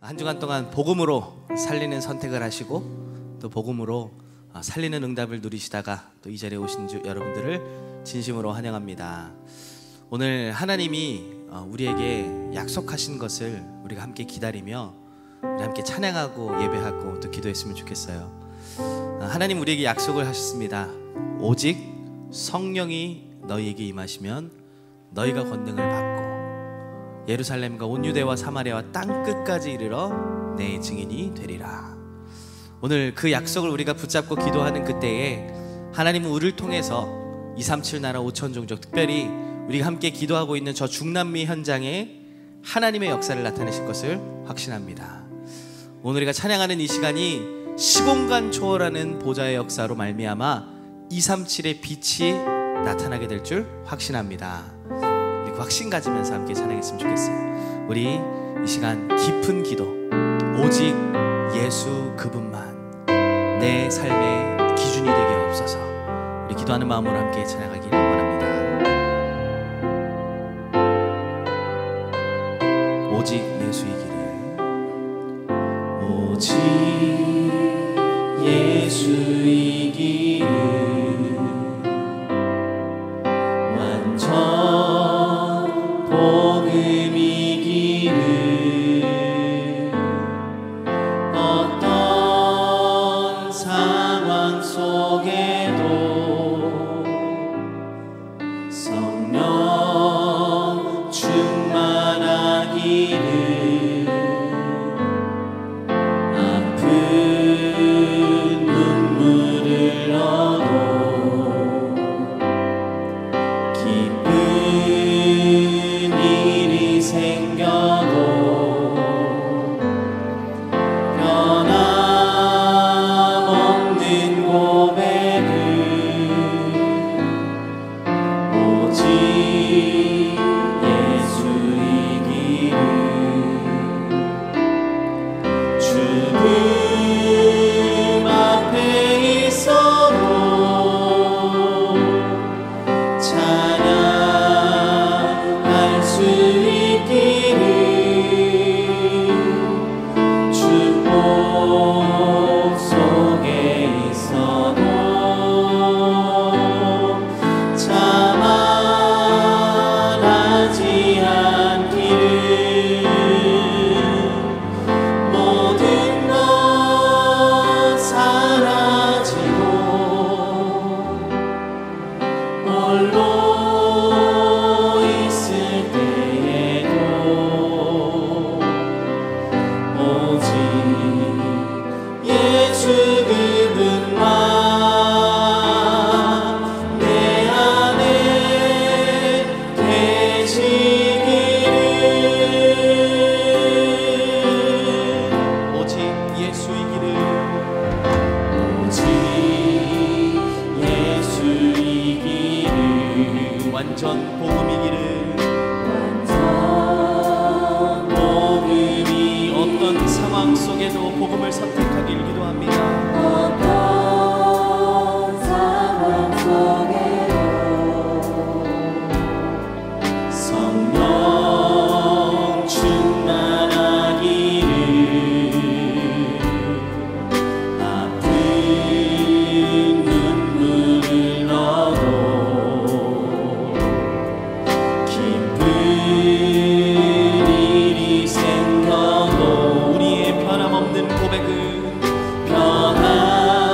한 주간 동안 복음으로 살리는 선택을 하시고 또 복음으로 살리는 응답을 누리시다가 또 이 자리에 오신 여러분들을 진심으로 환영합니다. 오늘 하나님이 우리에게 약속하신 것을 우리가 함께 기다리며 우리 함께 찬양하고 예배하고 또 기도했으면 좋겠어요. 하나님 우리에게 약속을 하셨습니다. 오직 성령이 너희에게 임하시면 너희가 권능을 받고 예루살렘과 온 유대와 사마리아와 땅 끝까지 이르러 내 증인이 되리라. 오늘 그 약속을 우리가 붙잡고 기도하는 그때에 하나님은 우리를 통해서 237 나라 5천 종족, 특별히 우리가 함께 기도하고 있는 저 중남미 현장에 하나님의 역사를 나타내실 것을 확신합니다. 오늘 우리가 찬양하는 이 시간이 시공간 초월하는 보좌의 역사로 말미암아 237의 빛이 나타나게 될 줄 확신합니다. 우리 그 확신 가지면서 함께 찬양했으면 좋겠어요. 우리 이 시간 깊은 기도, 오직 예수 그분만 내 삶의 기준이 되게 없어서 우리 기도하는 마음으로 함께 찬양하기를 원합니다. 오직 예수의 길을, 오직 예수의 길을 완전 복음의 길을 어떤 상황 속에도 성령 충만하기를 아픈 눈물을 얻어 기쁜 일이 생겨도 변함없는 고백을 오직 예수의 길을 죽음 앞에 있어도 찬양할 수 있기를 축복 속에 있어도 자만하지 않기를 모든 것 사라지고 홀로 있을 때에도 오직 예수 그분만 내 안에 계시기를 오직 예수의 길을 오직 예수의 길을 완전 복음의 길을 복음이 어떤 상황 속에도 복음을 선택하길 기도합니다. 어떤 상황 속에도 성령 충만하기를 아픈 눈물을 얻어 기쁜 일이 생겨도 우리의 변함없는 고백은 변함없는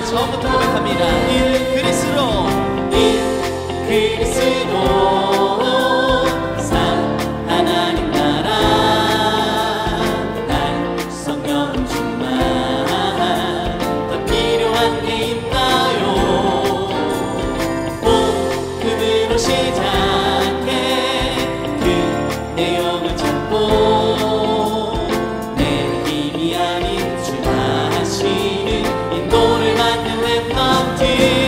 처음부터 고백합니다. 일 그리스도 산 하나님 나라 날 성령 충만 더 필요한 게 있나요? 복음으로 시작해 그 내용을 찾고 내 힘이 아닌 주가 하시는 인도를 받는 랩넌트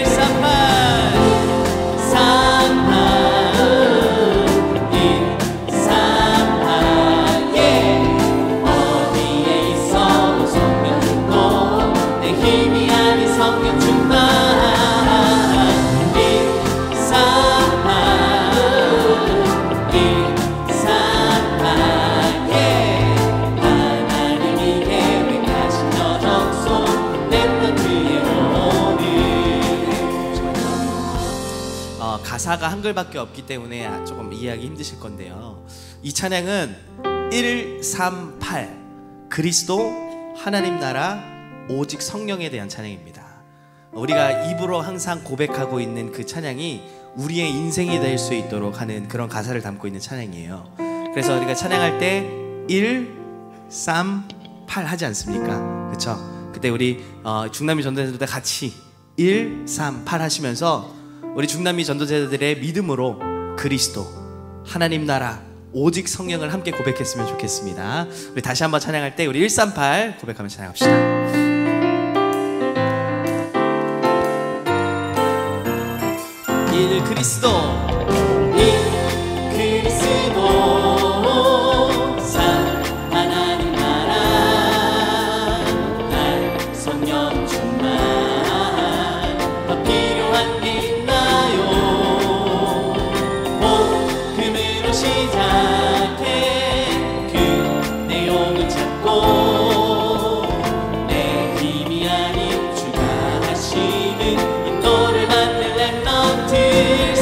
가사가 한글밖에 없기 때문에 조금 이해하기 힘드실 건데요. 이 찬양은 138 그리스도 하나님 나라 오직 성령에 대한 찬양입니다. 우리가 입으로 항상 고백하고 있는 그 찬양이 우리의 인생이 될 수 있도록 하는 그런 가사를 담고 있는 찬양이에요. 그래서 우리가 찬양할 때 1, 3, 8 하지 않습니까? 그렇죠? 그때 우리 중남미 전도자들도 같이 1, 3, 8 하시면서 우리 중남미 전도자들의 믿음으로 그리스도 하나님 나라 오직 성령을 함께 고백했으면 좋겠습니다. 우리 다시 한번 찬양할 때 우리 138 고백하며 찬양합시다. 일 그리스도 산 하나님 나라 날 성령 충만 더 필요한 게 있나요? 복음으로 시작해 그 내용을 찾고 내 힘이 아닌 주가 하시는 인도를 받는 랩넌트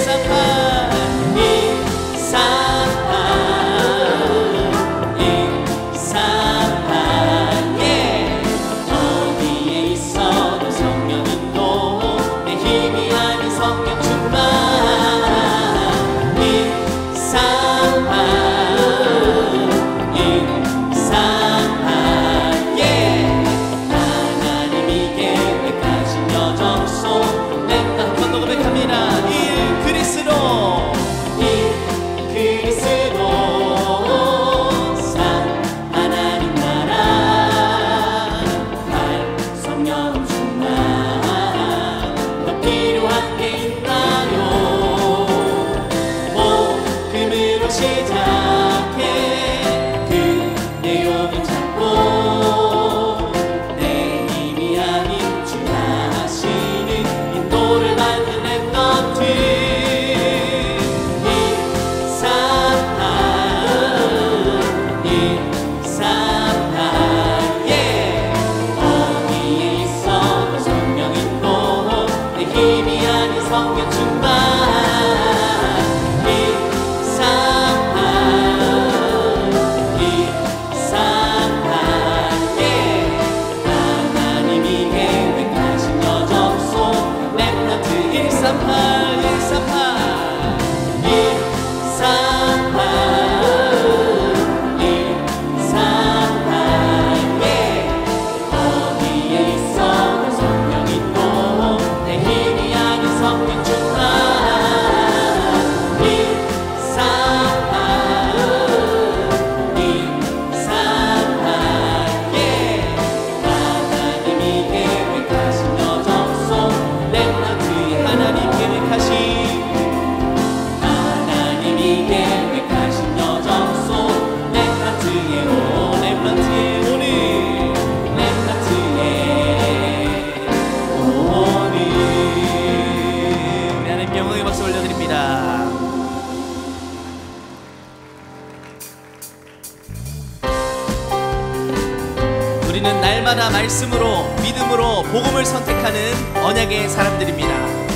우리는 날마다 말씀으로 믿음으로 복음을 선택하는 언약의 사람들입니다.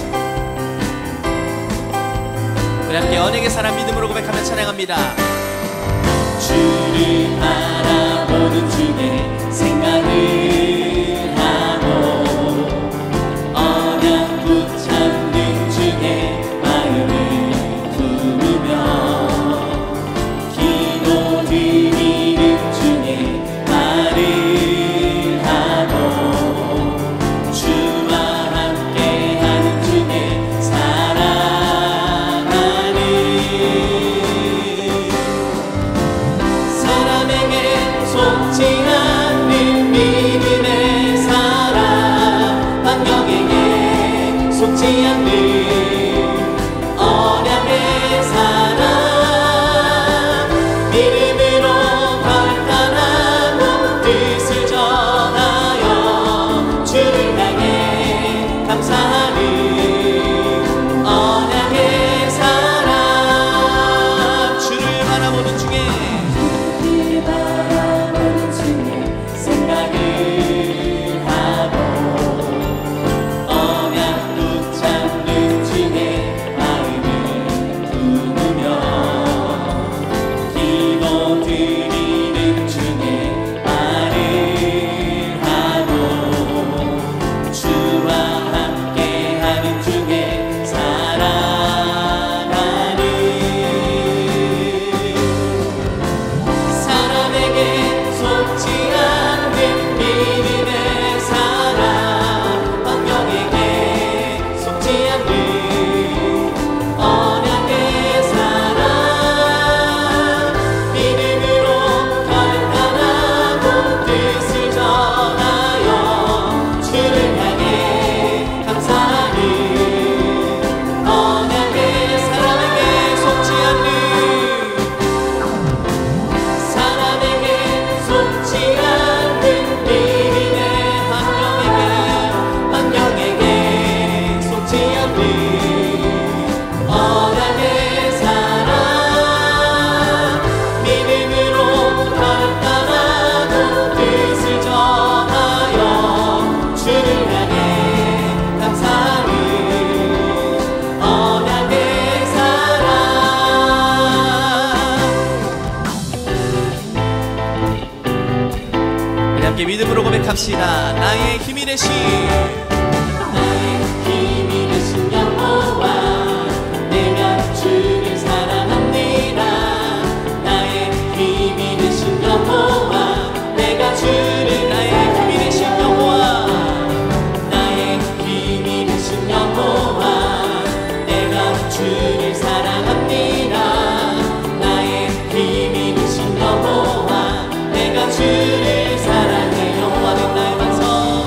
우리 함께 언약의 사람 믿음으로 고백하며 찬양합니다. 주를 바라보는 중에 생각을 하고 함께 믿음으로 고백합시다. 나의 힘이 되신 여호와 내가 주를 사랑합니다. 나의 힘이 되신 여호와 내가 주를 나의 힘이 되신 여호와 나의 힘이 되신 여호와 내가 주를 사랑합니다. 나의 힘이 되신 여호와 내가 주를 사랑해. 여호와는 나의 반석,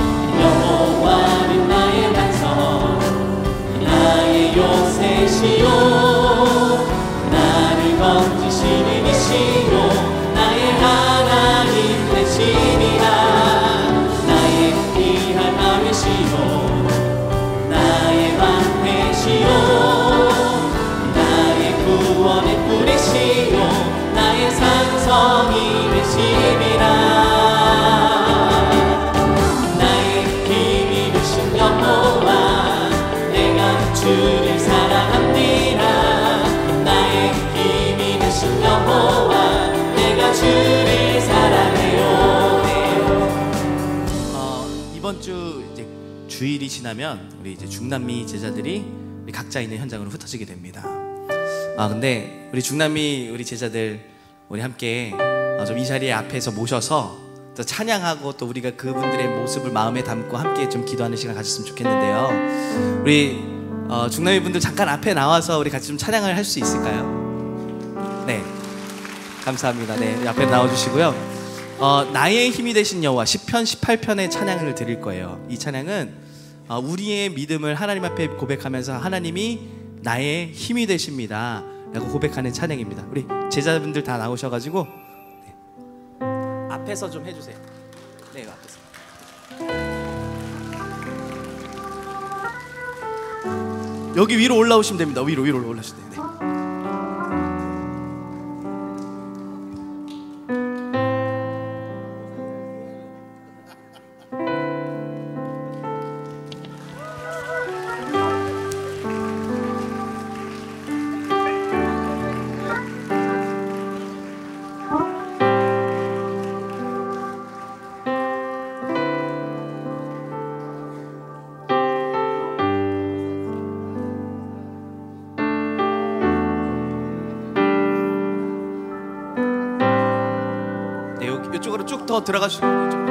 여호와는 나의 반석, 나의 요새시요 나를 건지시는 이시요 나의 하나님 되시니라. 나의 귀한 아위시요 나의 방패시요 나의 구원의 뿌리시요 나의 산성이 되시니라. 나의 힘이 되신 여호와 내가 주를 사랑합니다. 나의 힘이 되신 여호와 내가 주를 사랑해요. 이번 주 이제 주일이 지나면 우리 이제 중남미 제자들이 우리 각자 있는 현장으로 흩어지게 됩니다. 근데 우리 중남미 우리 제자들 우리 함께 좀 이 자리에 앞에서 모셔서 또 찬양하고 또 우리가 그분들의 모습을 마음에 담고 함께 좀 기도하는 시간 가졌으면 좋겠는데요. 우리 중남미 분들 잠깐 앞에 나와서 우리 같이 좀 찬양을 할 수 있을까요? 네, 감사합니다. 네, 앞에 나와주시고요. 나의 힘이 되신 여호와 시편 18편의 찬양을 드릴 거예요. 이 찬양은 우리의 믿음을 하나님 앞에 고백하면서 하나님이 나의 힘이 되십니다 라고 고백하는 찬양입니다. 우리 제자분들 다 나오셔가지고 네. 앞에서 좀 해주세요. 네, 앞에서 여기 위로 올라오시면 됩니다. 위로 올라오시면 됩니다. 네. 이쪽으로 쭉 더 들어가시고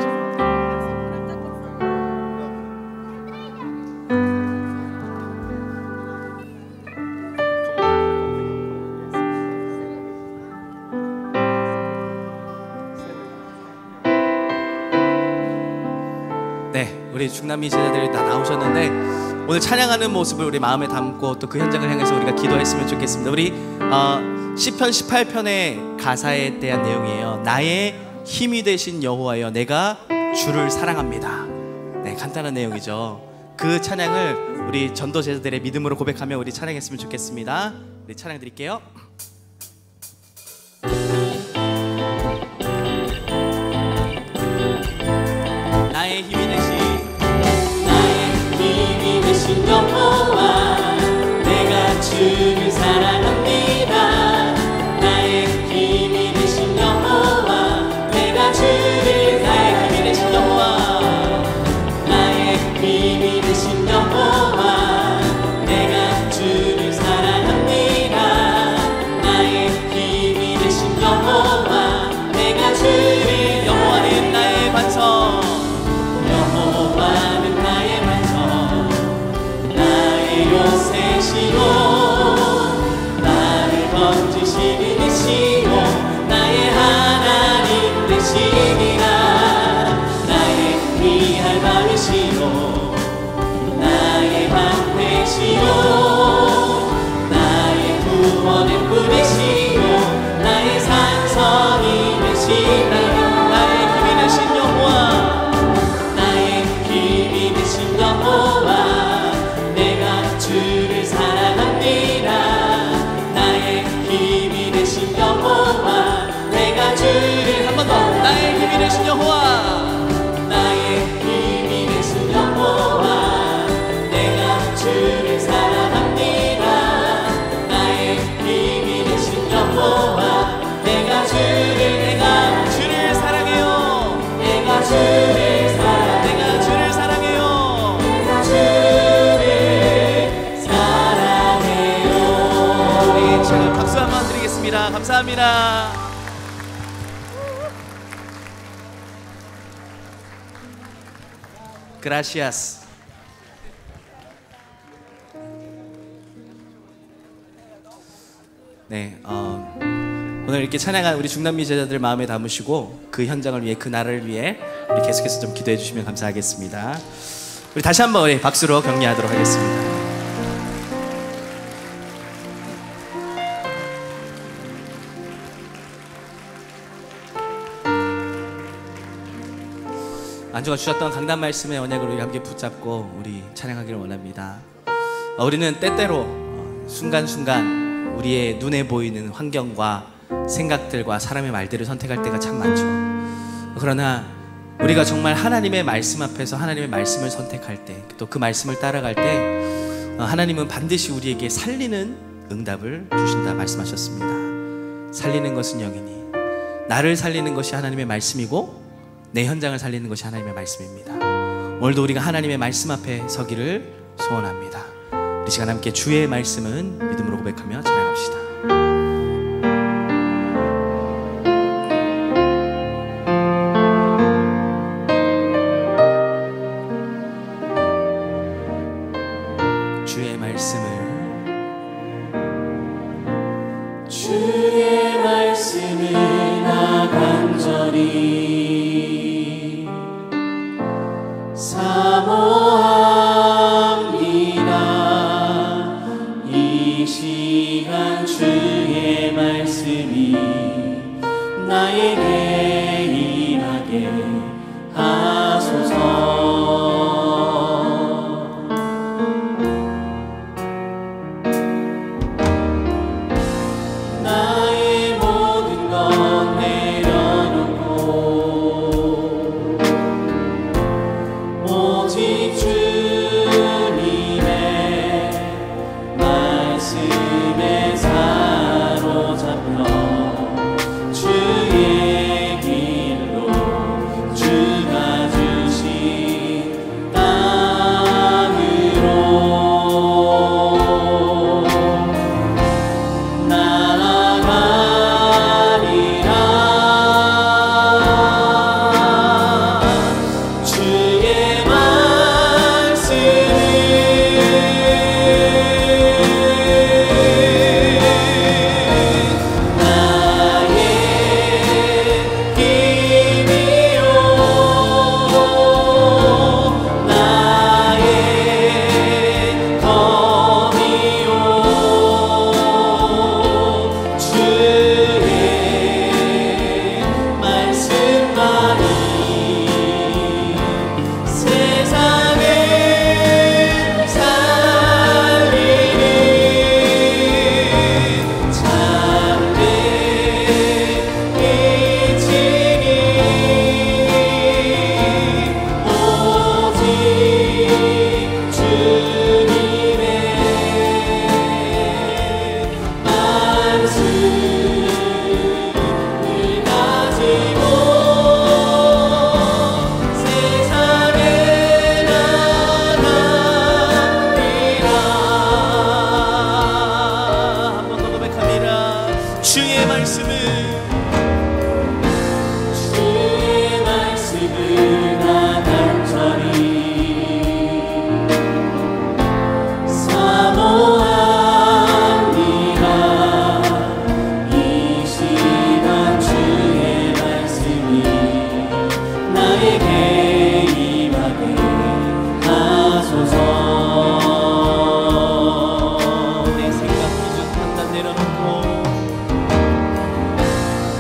네, 우리 중남미 제자들이 다 나오셨는데 오늘 찬양하는 모습을 우리 마음에 담고 또 그 현장을 향해서 우리가 기도했으면 좋겠습니다. 우리 시편 18편의 가사에 대한 내용이에요. 나의 힘이 되신 여호와여 내가 주를 사랑합니다. 네, 간단한 내용이죠. 그 찬양을 우리 전도 제자들의 믿음으로 고백하며 우리 찬양했으면 좋겠습니다. 우리 찬양 드릴게요. 나의 힘이 되신 여호와 내가 주를 사랑합니다. 나의 힘이 되신 여호와 내가 주를 나의 힘이 되신 여호와 나의 힘이 되신 여호와 내가 주를 사랑합니다. 나의 힘이 되신 여호와 내가 주를 여호와는 나의 반석 여호와는 나의 반석 나의 요새시요 나를 건지시는 이시요 나의 하나님 되시니라. 나의 귀한 방이시요 나의 방패시요 나의 구원의 뿌리시요 나의 산성이 되시니라. 나의 힘이 되신 여호와 나의 힘이 되신 여호와 내가 주를 사랑합니다. 나의 힘이 되신 여호와 내가 주를 한 번 더 나의 힘이 되신 여호와 나의 힘이 되신 여호와 내가 주를 사랑합니다. 나의 힘이 되신 여호와 내가 주를 사랑해요. 내가 주를 기도하겠습니다. 감사합니다. 그라시아스. 네, 오늘 이렇게 찬양한 우리 중남미 제자들 마음에 담으시고 그 현장을 위해, 그 나라를 위해 우리 계속해서 좀 기도해 주시면 감사하겠습니다. 우리 다시 한번 우리 박수로 격려하도록 하겠습니다. 안주가 주셨던 강단 말씀의 언약을 우리 함께 붙잡고 우리 찬양하기를 원합니다. 우리는 때때로 순간순간 우리의 눈에 보이는 환경과 생각들과 사람의 말들을 선택할 때가 참 많죠. 그러나 우리가 정말 하나님의 말씀 앞에서 하나님의 말씀을 선택할 때, 또 그 말씀을 따라갈 때 하나님은 반드시 우리에게 살리는 응답을 주신다 말씀하셨습니다. 살리는 것은 영이니, 나를 살리는 것이 하나님의 말씀이고 내 현장을 살리는 것이 하나님의 말씀입니다. 오늘도 우리가 하나님의 말씀 앞에 서기를 소원합니다. 이 시간 함께 주의 말씀은 믿음으로 고백하며 찬양합시다. 주의 말씀을, 주의 말씀을 나 간절히 사모합니다. 이 시간 주의 말씀이 나에게 임하게 하소서. 나의 모든 것 내려놓고 오직 주님의 말씀에 사로잡혀 주의 길로 주가 주신 땅으로 나아가리라. 주의 말씀은 나의 힘이요 나의 덤이요 주의 말씀만이 세상을 살리는 참된 빛이니 오직 주님의 말씀을 가지고 세상에 나가리라. 한 번 더 고백합니다. 주의 말씀은, 주의 말씀을 나 간절히 사모합니다. 이 시간 주의 말씀이 나에게 임하게 하소서. 내 생각 기준 판단 내려놓고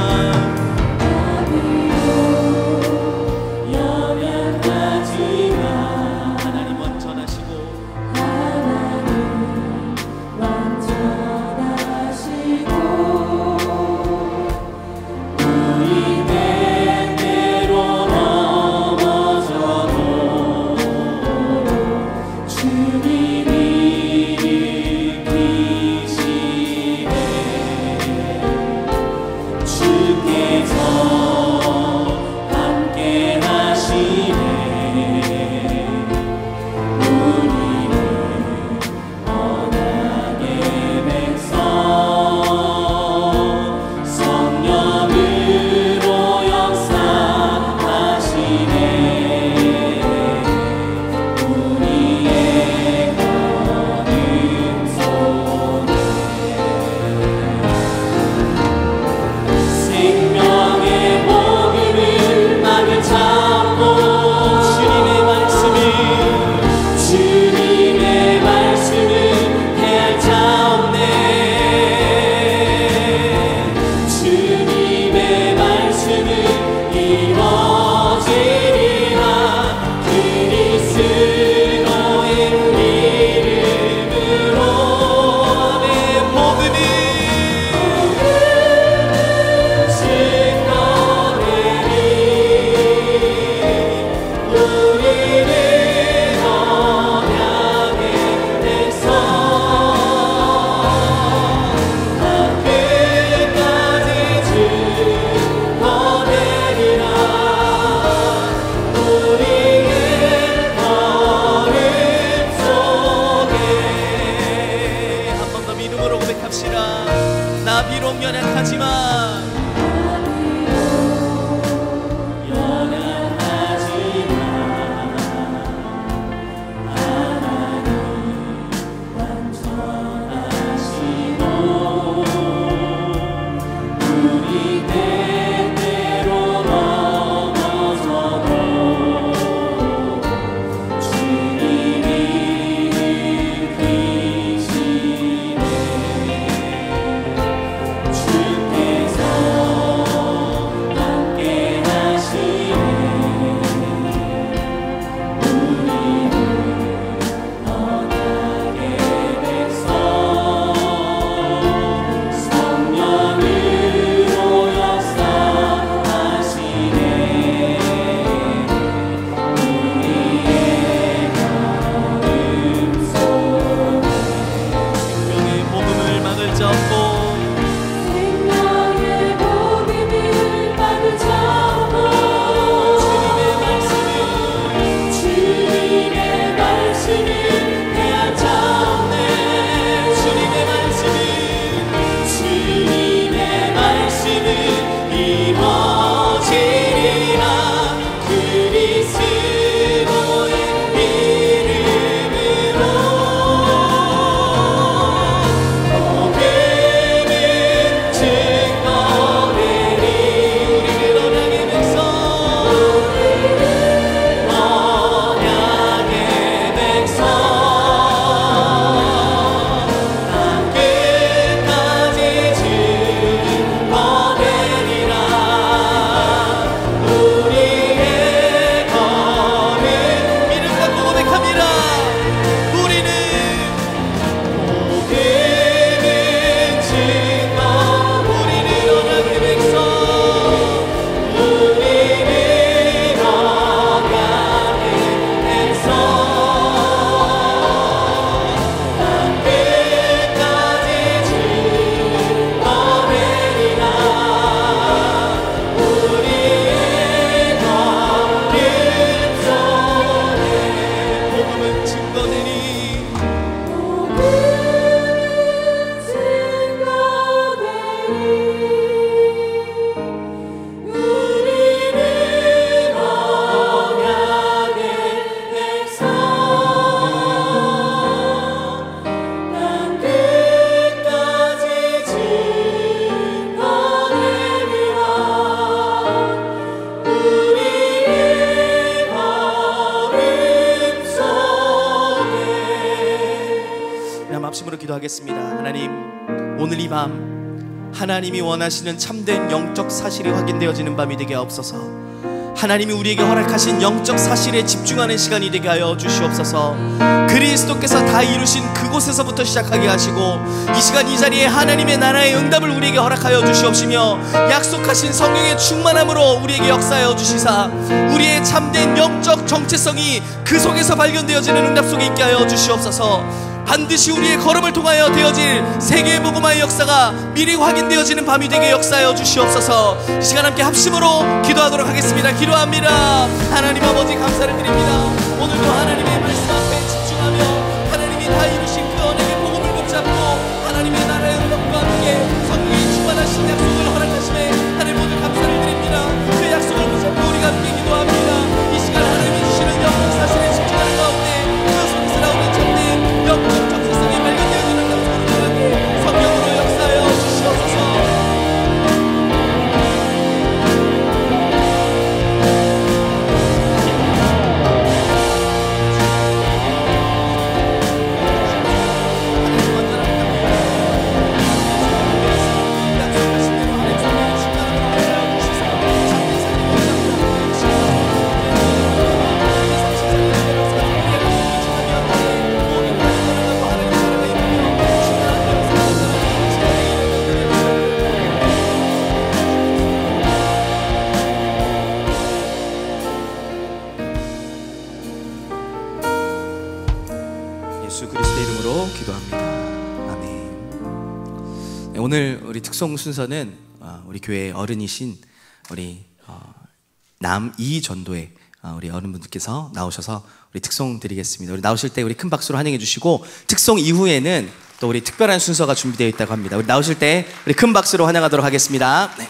합심으로 기도하겠습니다. 하나님, 오늘 이 밤 하나님이 원하시는 참된 영적 사실이 확인되어지는 밤이 되게 하옵소서. 하나님이 우리에게 허락하신 영적 사실에 집중하는 시간이 되게 하여 주시옵소서. 그리스도께서 다 이루신 그곳에서부터 시작하게 하시고 이 시간 이 자리에 하나님의 나라의 응답을 우리에게 허락하여 주시옵시며 약속하신 성령의 충만함으로 우리에게 역사하여 주시사 우리의 참된 영적 정체성이 그 속에서 발견되어지는 응답 속에 있게 하여 주시옵소서. 반드시 우리의 걸음을 통하여 되어질 세계의 복음화의 역사가 미리 확인되어지는 밤이 되게 역사하여 주시옵소서. 이 시간 함께 합심으로 기도하도록 하겠습니다. 기도합니다. 하나님 아버지 감사를 드립니다. 오늘도 하나님의 말씀 앞에 집중하며 하나님이 다 이루신 그 언약의 복음을 붙잡고 하나님의 나라의 응답과 함께 성령이 충만하신 약속을 허락하심에 하나님 모두 감사를 드립니다. 그 약속을 붙잡고 우리가 함께 기도합니다. 이 시간 하나님이 주시는 영적 사실에 집중하는 가운데 그 속에서 나오는 참된 영적 정체성이 발견되어지는 감사를 통하게 성령으로 역사하여 주시옵소서. 예수 그리스도의 이름으로 기도합니다. 아멘. 네, 오늘 우리 특송 순서는 우리 교회 어른이신 우리 남이 전도회 우리 어른분들께서 나오셔서 우리 특송 드리겠습니다. 우리 나오실 때 우리 큰 박수로 환영해 주시고 특송 이후에는 또 우리 특별한 순서가 준비되어 있다고 합니다. 우리 나오실 때 우리 큰 박수로 환영하도록 하겠습니다. 네.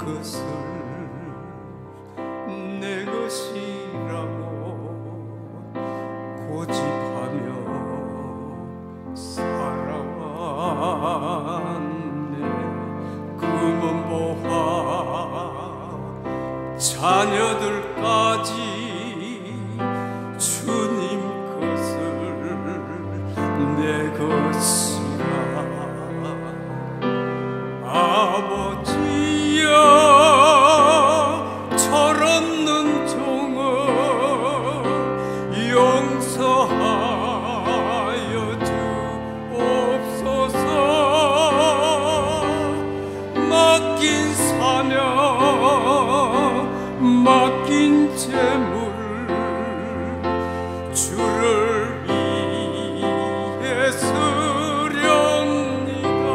것을 내 것이라고 고집하며 살아왔네. 금은 보화 자녀들까지 주님 것을 내 것이라. 아버지여 철없는 종을 용서하여 주옵소서. 맡긴 사명 맡긴 재물 주를 위해 쓰렵니다.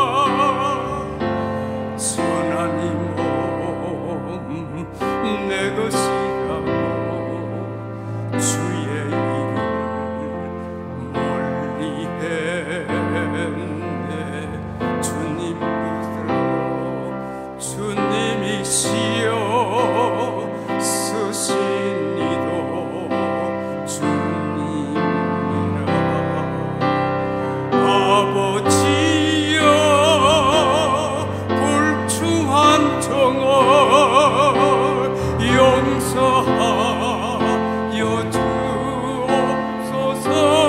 선하니 몸 내 것이라고 주의 이름 멀리 했네. 주님 뜻대로 주님이시여 쓰신 이도 주님이라. 아버지여 불충한 종을 용서하여 주옵소서.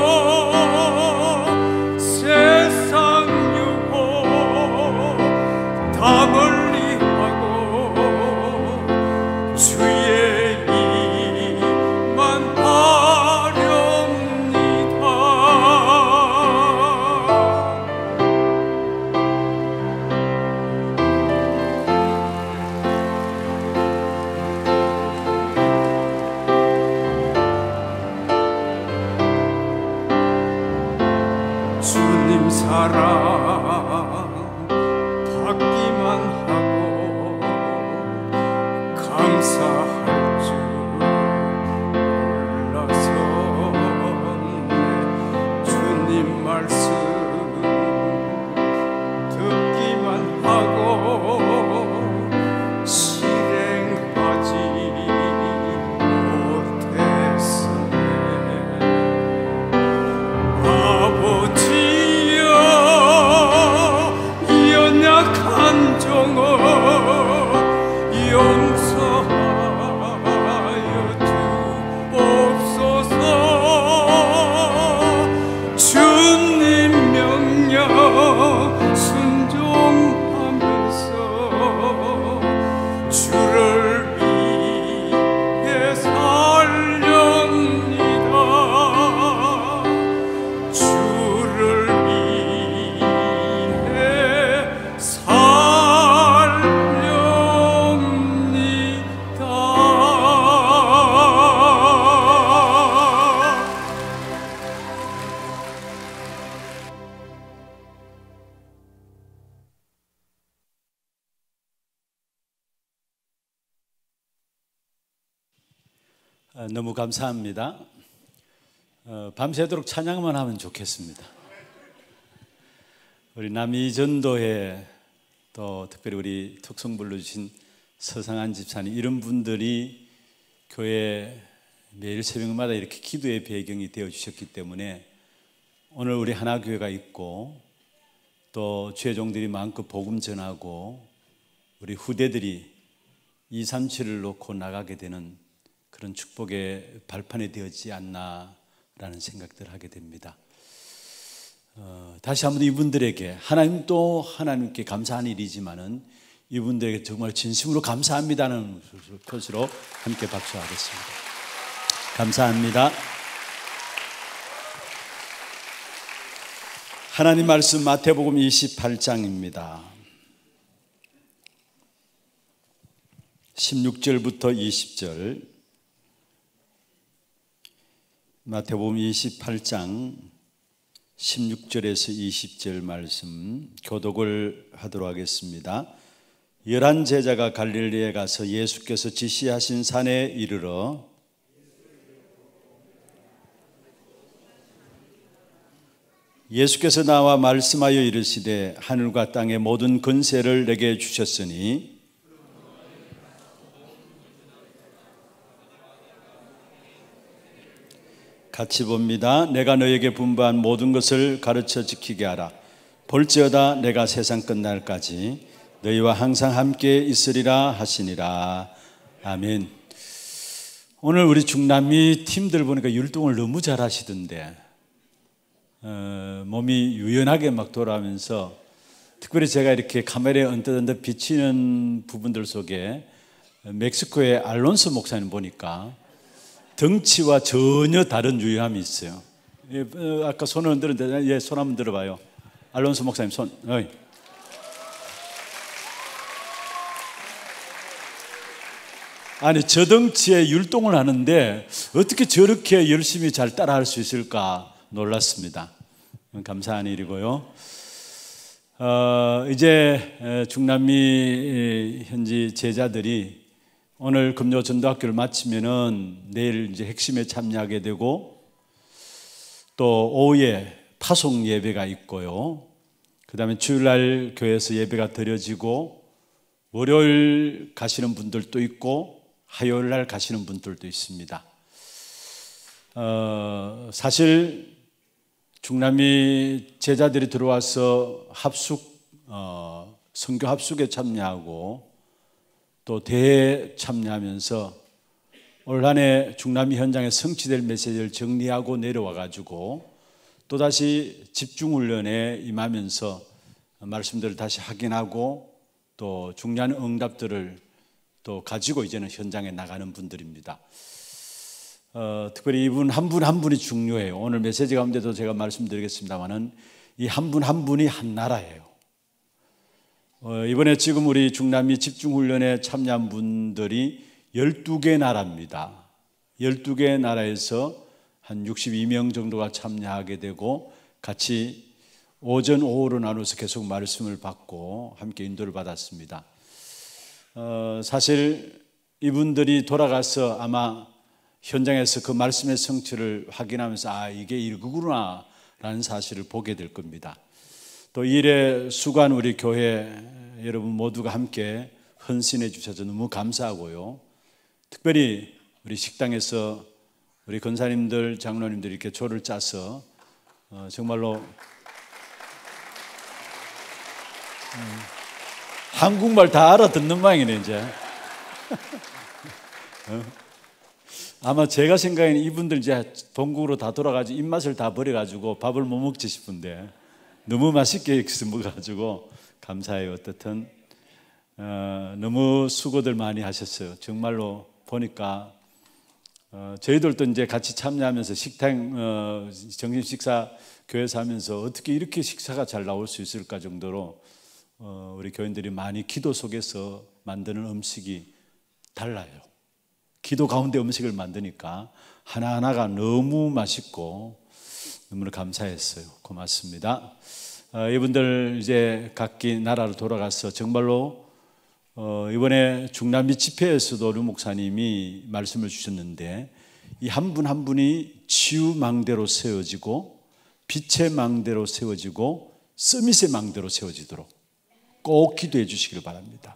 세상 유혹 다 멀리하고 주의 일만 바렵니다. 주님 사랑 받기만 하고 감사할 줄 몰라서네. 주님 말씀 듣기만 하고 실행하지 못했으네. 아버지여 연약한 종을 용서하여 주옵소서. 주님 명령 순종하면서 주를 위해 살렵니다. 주를 위해 살렵니다. 너무 감사합니다. 밤새도록 찬양만 하면 좋겠습니다. 우리 남이전도회 또 특별히 우리 특송 불러주신 서상한 집사님 이런 분들이 교회 매일 새벽마다 이렇게 기도의 배경이 되어 주셨기 때문에 오늘 우리 하나교회가 있고 또 주의 종들이 마음껏 복음 전하고 우리 후대들이 237을 놓고 나가게 되는 그런 축복의 발판이 되었지 않나라는 생각들을 하게 됩니다. 다시 한번 이분들에게 하나님도 하나님께 감사한 일이지만은 이분들에게 정말 진심으로 감사합니다는 것으로 함께 박수하겠습니다. 감사합니다. 하나님 말씀 마태복음 28장입니다. 16절부터 20절 마태복음 28장 16절에서 20절 말씀 교독을 하도록 하겠습니다. 11 제자가 갈릴리에 가서 예수께서 지시하신 산에 이르러 예수께서 나와 말씀하여 이르시되 하늘과 땅의 모든 권세를 내게 주셨으니 같이 봅니다. 내가 너에게 분부한 모든 것을 가르쳐 지키게 하라. 볼지어다 내가 세상 끝날까지 너희와 항상 함께 있으리라 하시니라. 아멘. 오늘 우리 중남미 팀들 보니까 율동을 너무 잘하시던데 몸이 유연하게 막 돌아가면서, 특별히 제가 이렇게 카메라에 언뜻언뜻 비치는 부분들 속에 멕시코의 알론소 목사님 보니까 덩치와 전혀 다른 유연함이 있어요. 아까 손을 흔들었는데 손 한번 들어봐요. 알론소 목사님 손. 어이. 아니, 저 덩치에 율동을 하는데 어떻게 저렇게 열심히 잘 따라할 수 있을까 놀랐습니다. 감사한 일이고요. 이제 중남미 현지 제자들이 오늘 금요 전도학교를 마치면은 내일 이제 핵심에 참여하게 되고, 또 오후에 파송 예배가 있고요. 그 다음에 주일날 교회에서 예배가 드려지고, 월요일 가시는 분들도 있고 화요일날 가시는 분들도 있습니다. 사실 중남미 제자들이 들어와서 선교 합숙에 참여하고 또 대회에 참여하면서 올 한 해 중남미 현장에 성취될 메시지를 정리하고 내려와 가지고 또다시 집중훈련에 임하면서 말씀들을 다시 확인하고 또 중요한 응답들을 또 가지고 이제는 현장에 나가는 분들입니다. 특별히 이분 한 분 한 분이 중요해요. 오늘 메시지 가운데도 제가 말씀드리겠습니다만은 이 한 분 한 분이 한 나라예요. 이번에 지금 우리 중남미 집중훈련에 참여한 분들이 12개 나라입니다. 12개 나라에서 한 62명 정도가 참여하게 되고 같이 오전 오후로 나눠서 계속 말씀을 받고 함께 인도를 받았습니다. 사실 이분들이 돌아가서 아마 현장에서 그 말씀의 성취를 확인하면서 이게 이거구나 라는 사실을 보게 될 겁니다. 또 이 일에 수고한 우리 교회 여러분 모두가 함께 헌신해 주셔서 너무 감사하고요. 특별히 우리 식당에서 우리 권사님들, 장로님들이 이렇게 조를 짜서 정말로 한국말 다 알아듣는 모양이네 이제. 아마 제가 생각에는 이분들 이제 본국으로 다 돌아가지고 입맛을 다 버려가지고 밥을 못 먹지 싶은데 너무 맛있게 먹어가지고 감사해요. 어떻든 너무 수고들 많이 하셨어요. 정말로 보니까 저희들도 이제 같이 참여하면서 식당 점심 식사 교회에서 하면서 어떻게 이렇게 식사가 잘 나올 수 있을까 정도로 우리 교인들이 많이 기도 속에서 만드는 음식이 달라요. 기도 가운데 음식을 만드니까 하나하나가 너무 맛있고 너무나 감사했어요. 고맙습니다. 이분들 이제 각기 나라로 돌아가서 정말로 이번에 중남미 집회에서도 류 목사님이 말씀을 주셨는데 이 한 분 한 분이 치유 망대로 세워지고 빛의 망대로 세워지고 서밋의 망대로 세워지도록 꼭 기도해 주시기를 바랍니다.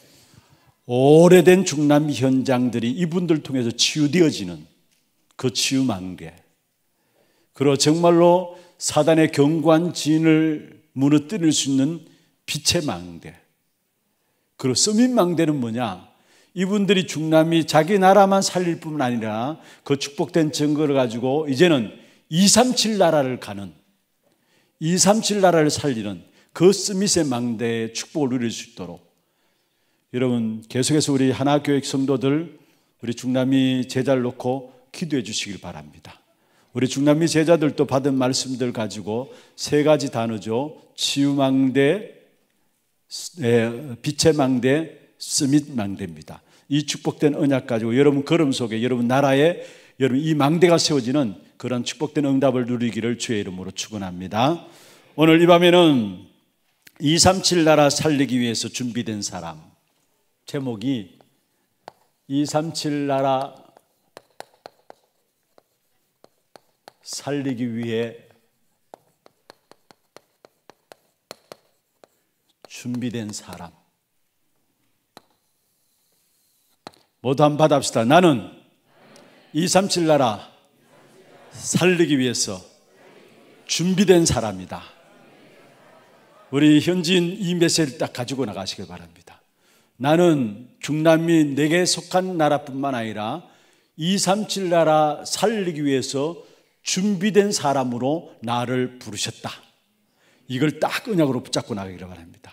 오래된 중남미 현장들이 이분들 통해서 치유되어지는 그 치유 망대, 그리고 정말로 사단의 견고한 진을 무너뜨릴 수 있는 빛의 망대, 그리고 서밋 망대는 뭐냐? 이분들이 중남미 자기 나라만 살릴 뿐만 아니라 그 축복된 증거를 가지고 이제는 237 나라를 가는, 237 나라를 살리는 그 서밋의 망대의 축복을 누릴 수 있도록 여러분 계속해서 우리 하나교회 성도들, 우리 중남미 제자를 놓고 기도해 주시길 바랍니다. 우리 중남미 제자들도 받은 말씀들 가지고 세 가지 단어죠. 치유망대, 빛의 망대, 서밋 망대입니다. 이 축복된 언약 가지고 여러분 걸음 속에 여러분 나라에 여러분 이 망대가 세워지는 그런 축복된 응답을 누리기를 주의 이름으로 축원합니다. 오늘 이 밤에는 237 나라 살리기 위해서 준비된 사람, 제목이 237 나라 살리기 위해 준비된 사람. 모두 한번 받아봅시다. 나는 237 나라 살리기 위해서 준비된 사람이다. 우리 현지인 이 메시지를 딱 가지고 나가시길 바랍니다. 나는 중남미 내게 속한 나라뿐만 아니라 237 나라 살리기 위해서 준비된 사람으로 나를 부르셨다. 이걸 딱 언약으로 붙잡고 나가기를 바랍니다.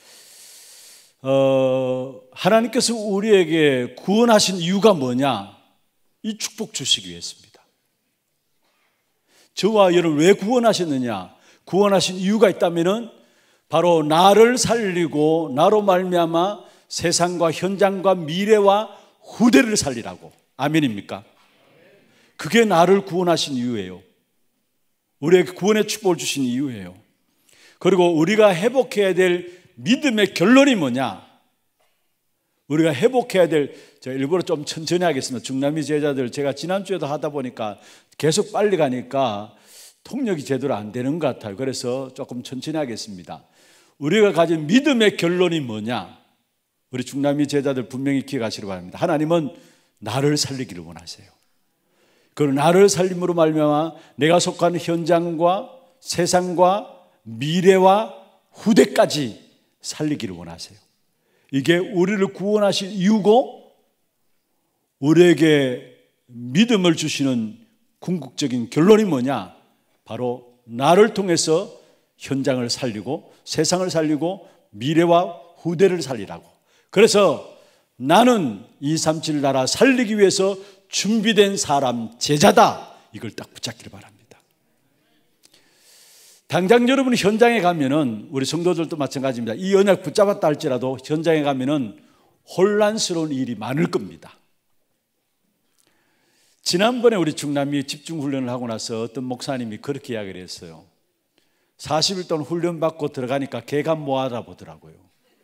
하나님께서 우리에게 구원하신 이유가 뭐냐? 이 축복 주시기 위해서입니다. 저와 여러분 왜 구원하셨느냐? 구원하신 이유가 있다면은 바로 나를 살리고 나로 말미암아 세상과 현장과 미래와 후대를 살리라고. 아멘입니까? 그게 나를 구원하신 이유예요. 우리에게 구원의 축복을 주신 이유예요. 그리고 우리가 회복해야 될 믿음의 결론이 뭐냐? 우리가 회복해야 될, 제가 일부러 좀 천천히 하겠습니다. 중남미 제자들 제가 지난주에도 하다 보니까 계속 빨리 가니까 통역이 제대로 안 되는 것 같아요. 그래서 조금 천천히 하겠습니다. 우리가 가진 믿음의 결론이 뭐냐? 우리 중남미 제자들 분명히 기억하시기 바랍니다. 하나님은 나를 살리기를 원하세요. 그리고 나를 살림으로 말미암아 내가 속한 현장과 세상과 미래와 후대까지 살리기를 원하세요. 이게 우리를 구원하신 이유고 우리에게 믿음을 주시는 궁극적인 결론이 뭐냐? 바로 나를 통해서 현장을 살리고 세상을 살리고 미래와 후대를 살리라고. 그래서 나는 237 나라 살리기 위해서 준비된 사람 제자다. 이걸 딱 붙잡기를 바랍니다. 당장 여러분이 현장에 가면은 우리 성도들도 마찬가지입니다. 이 언약 붙잡았다 할지라도 현장에 가면은 혼란스러운 일이 많을 겁니다. 지난번에 우리 중남미 집중훈련을 하고 나서 어떤 목사님이 그렇게 이야기를 했어요. 40일 동안 훈련받고 들어가니까 개가 뭐 알아보더라고요.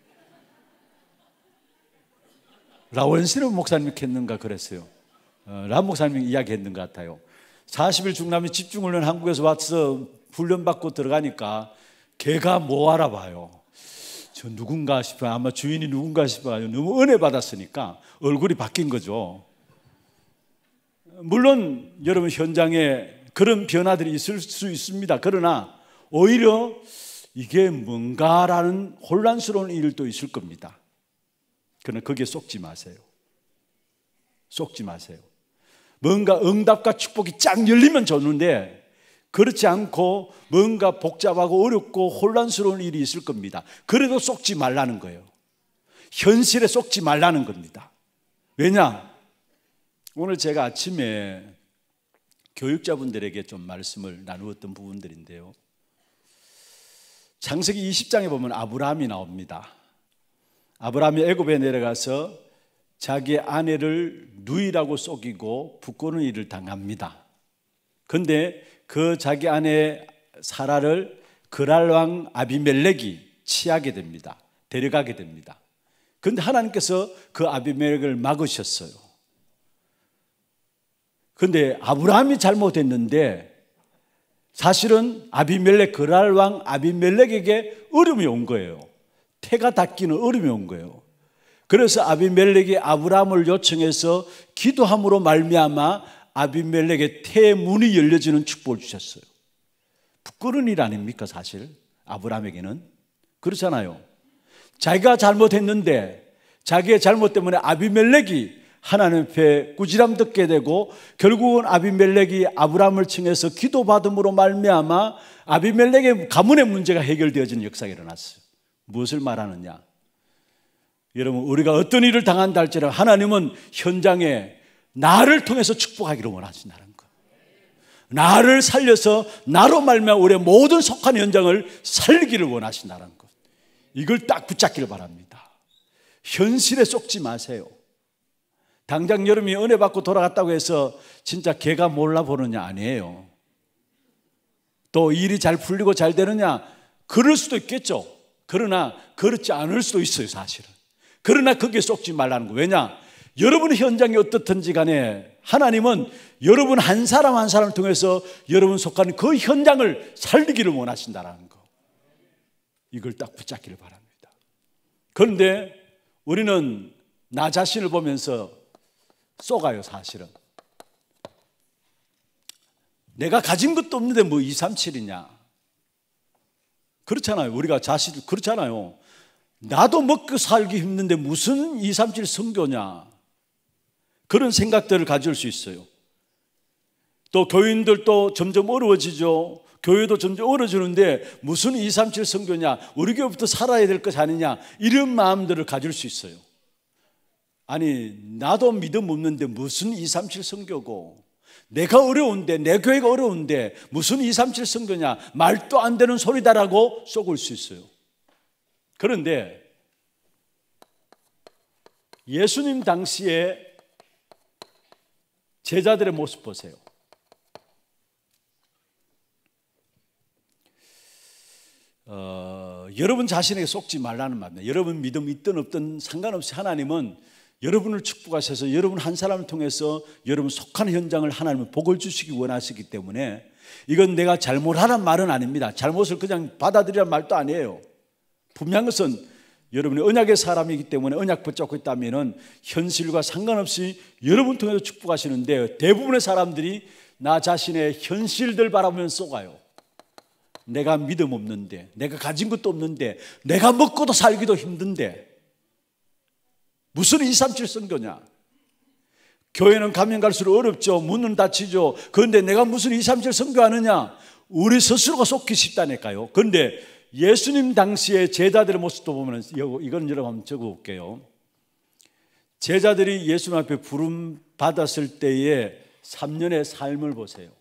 라원시르 목사님이 했는가 그랬어요. 람 목사님이 이야기했는 것 같아요. 40일 중남미 집중훈련 한국에서 와서 훈련받고 들어가니까 개가 뭐 알아봐요. 저 누군가 싶어요. 아마 주인이 누군가 싶어요. 너무 은혜 받았으니까 얼굴이 바뀐 거죠. 물론 여러분 현장에 그런 변화들이 있을 수 있습니다. 그러나 오히려 이게 뭔가라는 혼란스러운 일도 있을 겁니다. 그러나 거기에 속지 마세요. 속지 마세요. 뭔가 응답과 축복이 쫙 열리면 좋는데 그렇지 않고 뭔가 복잡하고 어렵고 혼란스러운 일이 있을 겁니다. 그래도 속지 말라는 거예요. 현실에 속지 말라는 겁니다. 왜냐? 오늘 제가 아침에 교육자분들에게 좀 말씀을 나누었던 부분들인데요. 창세기 20장에 보면 아브라함이 나옵니다. 아브라함이 애굽에 내려가서 자기 아내를 누이라고 속이고 부끄러운 일을 당합니다. 그런데 그 자기 아내 사라를 그랄 왕 아비멜렉이 취하게 됩니다. 데려가게 됩니다. 그런데 하나님께서 그 아비멜렉을 막으셨어요. 그런데 아브라함이 잘못했는데 사실은 아비멜렉, 그랄 왕 아비멜렉에게 어려움이 온 거예요. 태가 닿기는 어려움이 온 거예요. 그래서 아비멜렉이 아브라함을 요청해서 기도함으로 말미암아 아비멜렉의 태의 문이 열려지는 축복을 주셨어요. 부끄러운 일 아닙니까 사실? 아브라함에게는 그렇잖아요. 자기가 잘못했는데 자기의 잘못 때문에 아비멜렉이 하나님 앞에 꾸지람 듣게 되고 결국은 아비멜렉이 아브라함을 청해서 기도받음으로 말미암아 아비멜렉의 가문의 문제가 해결되어지는 역사가 일어났어요. 무엇을 말하느냐? 여러분 우리가 어떤 일을 당한다 할지라도 하나님은 현장에 나를 통해서 축복하기를 원하신다는 것. 나를 살려서 나로 말미암아 우리의 모든 속한 현장을 살리기를 원하신다는 것. 이걸 딱 붙잡기를 바랍니다. 현실에 속지 마세요. 당장 여러분이 은혜 받고 돌아갔다고 해서 진짜 개가 몰라보느냐? 아니에요. 또 일이 잘 풀리고 잘 되느냐? 그럴 수도 있겠죠. 그러나 그렇지 않을 수도 있어요 사실은. 그러나 거기에 속지 말라는 거예요. 왜냐? 여러분의 현장이 어떻든지 간에 하나님은 여러분 한 사람 한 사람을 통해서 여러분 속하는 그 현장을 살리기를 원하신다는 거. 이걸 딱 붙잡기를 바랍니다. 그런데 우리는 나 자신을 보면서 속아요 사실은. 내가 가진 것도 없는데 뭐 237이냐. 그렇잖아요. 우리가 자식 그렇잖아요. 나도 먹고 살기 힘든데 무슨 237 선교냐. 그런 생각들을 가질 수 있어요. 또 교인들도 점점 어려워지죠. 교회도 점점 어려워지는데 무슨 237 선교냐. 우리 교회부터 살아야 될 것 아니냐. 이런 마음들을 가질 수 있어요. 아니 나도 믿음 없는데 무슨 237 선교고, 내가 어려운데, 내 교회가 어려운데 무슨 237 선교냐, 말도 안 되는 소리다라고 속을 수 있어요. 그런데 예수님 당시에 제자들의 모습 보세요. 여러분 자신에게 속지 말라는 말입니다. 여러분 믿음 있든 없든 상관없이 하나님은 여러분을 축복하셔서 여러분 한 사람을 통해서 여러분 속한 현장을 하나님은 복을 주시기 원하시기 때문에, 이건 내가 잘못하란 말은 아닙니다. 잘못을 그냥 받아들이란 말도 아니에요. 분명한 것은 여러분이 언약의 사람이기 때문에 언약 붙잡고 있다면 현실과 상관없이 여러분 통해서 축복하시는데, 대부분의 사람들이 나 자신의 현실들 바라보면서 속아요. 내가 믿음 없는데, 내가 가진 것도 없는데, 내가 먹고도 살기도 힘든데 무슨 237 선교냐. 교회는 가면 갈수록 어렵죠. 문은 닫히죠. 그런데 내가 무슨 237 선교하느냐. 우리 스스로가 속기 쉽다니까요. 그런데 예수님 당시의 제자들의 모습도 보면, 이건 여러분 한번 적어볼게요. 제자들이 예수님 앞에 부름 받았을 때의 3년의 삶을 보세요.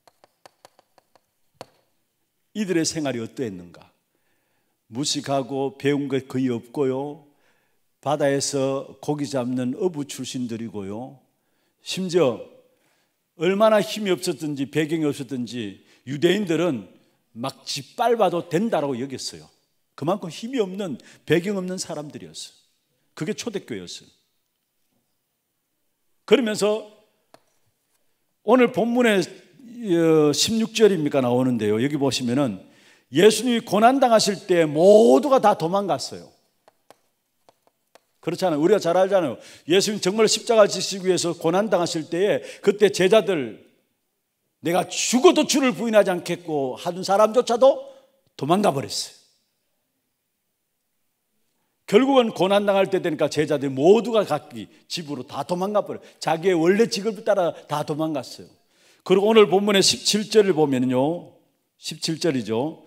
이들의 생활이 어떠했는가. 무식하고 배운 것 거의 없고요, 바다에서 고기 잡는 어부 출신들이고요, 심지어 얼마나 힘이 없었든지 배경이 없었든지 유대인들은 막 짓밟아도 된다라고 여겼어요. 그만큼 힘이 없는, 배경 없는 사람들이었어요. 그게 초대교회였어요. 그러면서 오늘 본문에 16절입니까 나오는데요, 여기 보시면은 예수님이 고난당하실 때 모두가 다 도망갔어요. 그렇잖아요. 우리가 잘 알잖아요. 예수님 정말 십자가 지시기 위해서 고난당하실 때에 그때 제자들, 내가 죽어도 주를 부인하지 않겠고 하던 사람조차도 도망가 버렸어요. 결국은 고난당할 때 되니까 제자들 모두가 각기 집으로 다 도망가 버려요. 자기의 원래 직업을 따라 다 도망갔어요. 그리고 오늘 본문의 17절을 보면요, 17절이죠.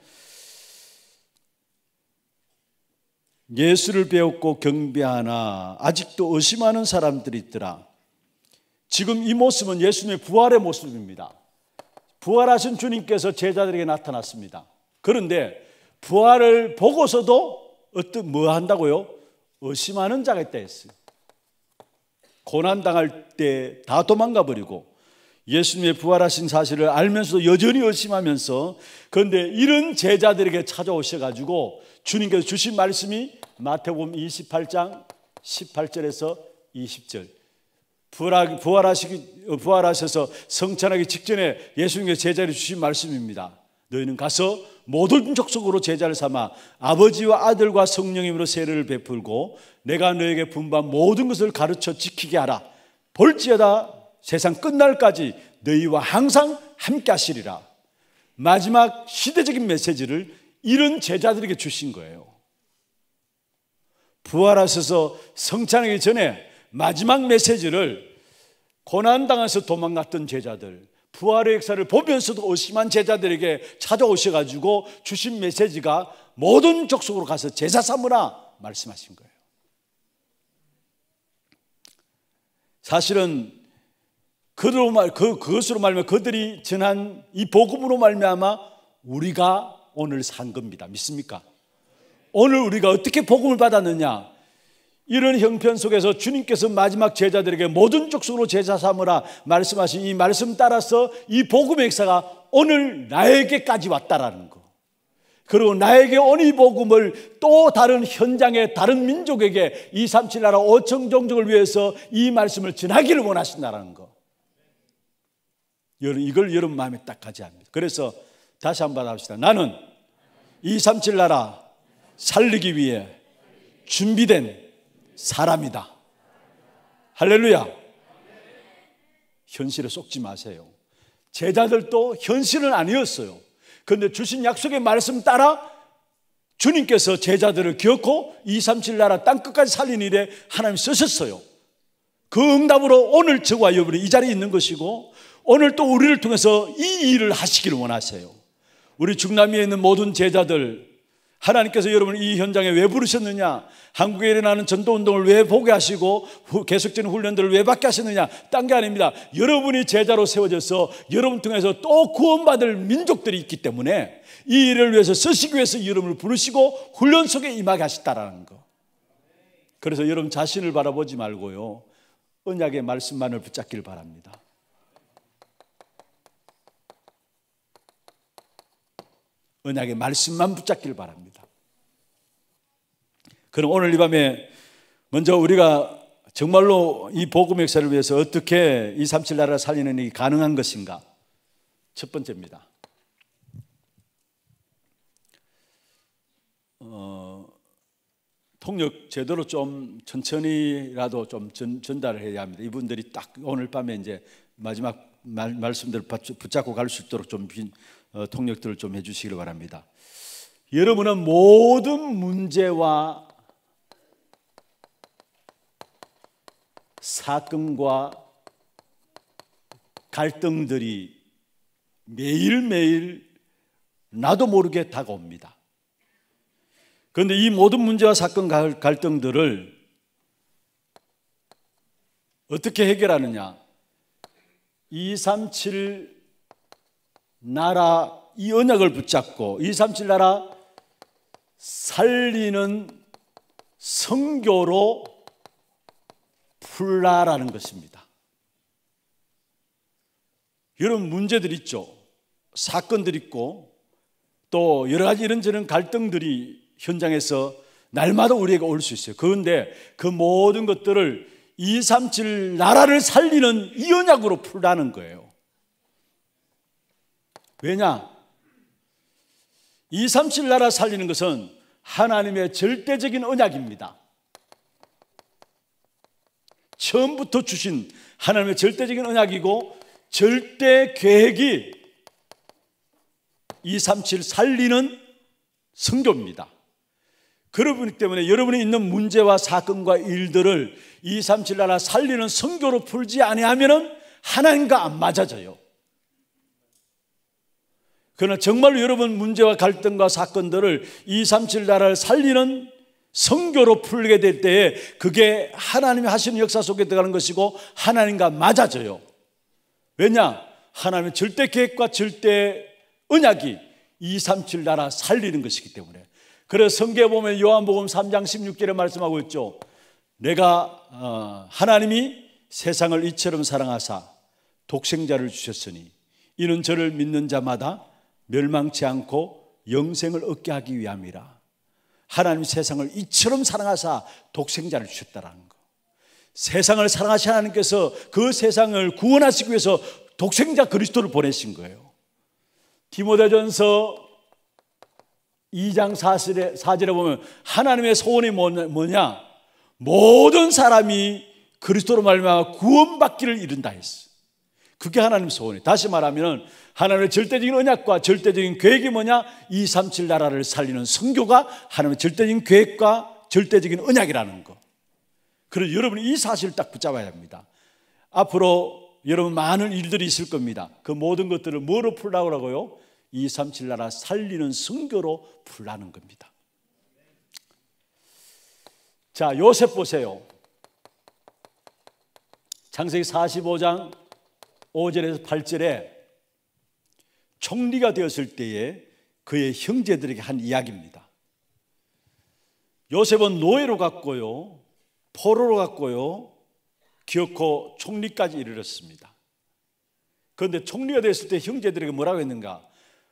예수를 배웠고 경배하나 아직도 의심하는 사람들이 있더라. 지금 이 모습은 예수님의 부활의 모습입니다. 부활하신 주님께서 제자들에게 나타났습니다. 그런데 부활을 보고서도 뭐 한다고요? 의심하는 자가 있다 했어요. 고난당할 때 다 도망가 버리고 예수님의 부활하신 사실을 알면서도 여전히 의심하면서, 그런데 이런 제자들에게 찾아오셔가지고 주님께서 주신 말씀이 마태복음 28장 18절에서 20절, 부활하셔서 성찬하기 직전에 예수님께서 제자들에게 주신 말씀입니다. 너희는 가서 모든 족속으로 제자를 삼아 아버지와 아들과 성령님으로 세례를 베풀고 내가 너에게 분부한 모든 것을 가르쳐 지키게 하라. 볼지어다 세상 끝날까지 너희와 항상 함께 하시리라. 마지막 시대적인 메시지를 이런 제자들에게 주신 거예요. 부활하셔서 성찬하기 전에 마지막 메시지를 고난당해서 도망갔던 제자들, 부활의 역사를 보면서도 의심한 제자들에게 찾아오셔가지고 주신 메시지가 모든 족속으로 가서 제자 삼으라 말씀하신 거예요. 사실은 그것으로 말미암아 그들이 전한 이 복음으로 말미암아 우리가 오늘 산 겁니다. 믿습니까? 오늘 우리가 어떻게 복음을 받았느냐? 이런 형편 속에서 주님께서 마지막 제자들에게 모든 족속으로 제자 삼으라 말씀하신 이 말씀 따라서 이 복음의 역사가 오늘 나에게까지 왔다라는 거. 그리고 나에게 온 이 복음을 또 다른 현장의 다른 민족에게 237 나라 5천 종족을 위해서 이 말씀을 전하기를 원하신다는 거. 이걸 여러분 마음에 딱 가져야 합니다. 그래서 다시 한번 합시다. 나는 237 나라 살리기 위해 준비된 사람이다. 할렐루야. 현실에 속지 마세요. 제자들도 현실은 아니었어요. 그런데 주신 약속의 말씀 따라 주님께서 제자들을 기어코 237 나라 땅끝까지 살린 일에 하나님 쓰셨어요. 그 응답으로 오늘 저와 여러분이 이 자리에 있는 것이고, 오늘 또 우리를 통해서 이 일을 하시기를 원하세요. 우리 중남미에 있는 모든 제자들, 하나님께서 여러분을 이 현장에 왜 부르셨느냐, 한국에 일어나는 전도운동을 왜 보게 하시고 계속적인 훈련들을 왜 받게 하셨느냐, 딴 게 아닙니다. 여러분이 제자로 세워져서 여러분 통해서 또 구원받을 민족들이 있기 때문에 이 일을 위해서 쓰시기 위해서 여러분을 부르시고 훈련 속에 임하게 하셨다라는 거. 그래서 여러분 자신을 바라보지 말고요, 언약의 말씀만을 붙잡기를 바랍니다. 언약의 말씀만 붙잡기를 바랍니다. 그럼 오늘 이 밤에 먼저 우리가 정말로 이 복음 역사를 위해서 어떻게 237 나라를 살리는 일이 가능한 것인가? 첫 번째입니다. 통역 제도로 좀 천천히라도 좀 전달을 해야 합니다. 이분들이 딱 오늘 밤에 이제 마지막 말씀들을 붙잡고 갈 수 있도록 좀 통역들을 좀 해주시기를 바랍니다. 여러분은 모든 문제와 사건과 갈등들이 매일매일 나도 모르게 다가옵니다. 그런데 이 모든 문제와 사건 갈등들을 어떻게 해결하느냐? 237 나라 이 언약을 붙잡고 237 나라 살리는 선교로 풀라라는 것입니다. 여러분 문제들 있죠. 사건들 있고 또 여러 가지 이런저런 갈등들이 현장에서 날마다 우리에게 올 수 있어요. 그런데 그 모든 것들을 237 나라를 살리는 이 언약으로 풀라는 거예요. 왜냐? 237 나라 살리는 것은 하나님의 절대적인 언약입니다. 처음부터 주신 하나님의 절대적인 언약이고 절대 계획이 237 살리는 선교입니다. 그렇기 때문에 여러분이 있는 문제와 사건과 일들을 237 나라 살리는 선교로 풀지 아니하면 하나님과 안 맞아져요. 그러나 정말로 여러분 문제와 갈등과 사건들을 237 나라를 살리는 선교로 풀게 될 때에 그게 하나님이 하시는 역사 속에 들어가는 것이고 하나님과 맞아져요. 왜냐? 하나님의 절대 계획과 절대 언약이 237 나라 살리는 것이기 때문에. 그래서 성경에 보면 요한복음 3장 16절에 말씀하고 있죠. 내가 하나님이 세상을 이처럼 사랑하사 독생자를 주셨으니 이는 저를 믿는 자마다 멸망치 않고 영생을 얻게 하기 위함이라. 하나님이 세상을 이처럼 사랑하사 독생자를 주셨다라는 거. 세상을 사랑하신 하나님께서 그 세상을 구원하시기 위해서 독생자 그리스도를 보내신 거예요. 디모데전서 2장 4절에 보면 하나님의 소원이 뭐냐? 모든 사람이 그리스도로 말미암아 구원받기를 이룬다 했어. 그게 하나님의 소원이에요. 다시 말하면 하나님의 절대적인 언약과 절대적인 계획이 뭐냐? 237 나라를 살리는 선교가 하나님의 절대적인 계획과 절대적인 언약이라는 거. 그래서 여러분이 이 사실을 딱 붙잡아야 합니다. 앞으로 여러분 많은 일들이 있을 겁니다. 그 모든 것들을 뭐로 풀라고 하고요? 237 나라 살리는 선교로 풀라는 겁니다. 자, 요셉 보세요. 창세기 45장 5절에서 8절에 총리가 되었을 때에 그의 형제들에게 한 이야기입니다. 요셉은 노예로 갔고요, 포로로 갔고요, 기어코 총리까지 이르렀습니다. 그런데 총리가 되었을 때 형제들에게 뭐라고 했는가?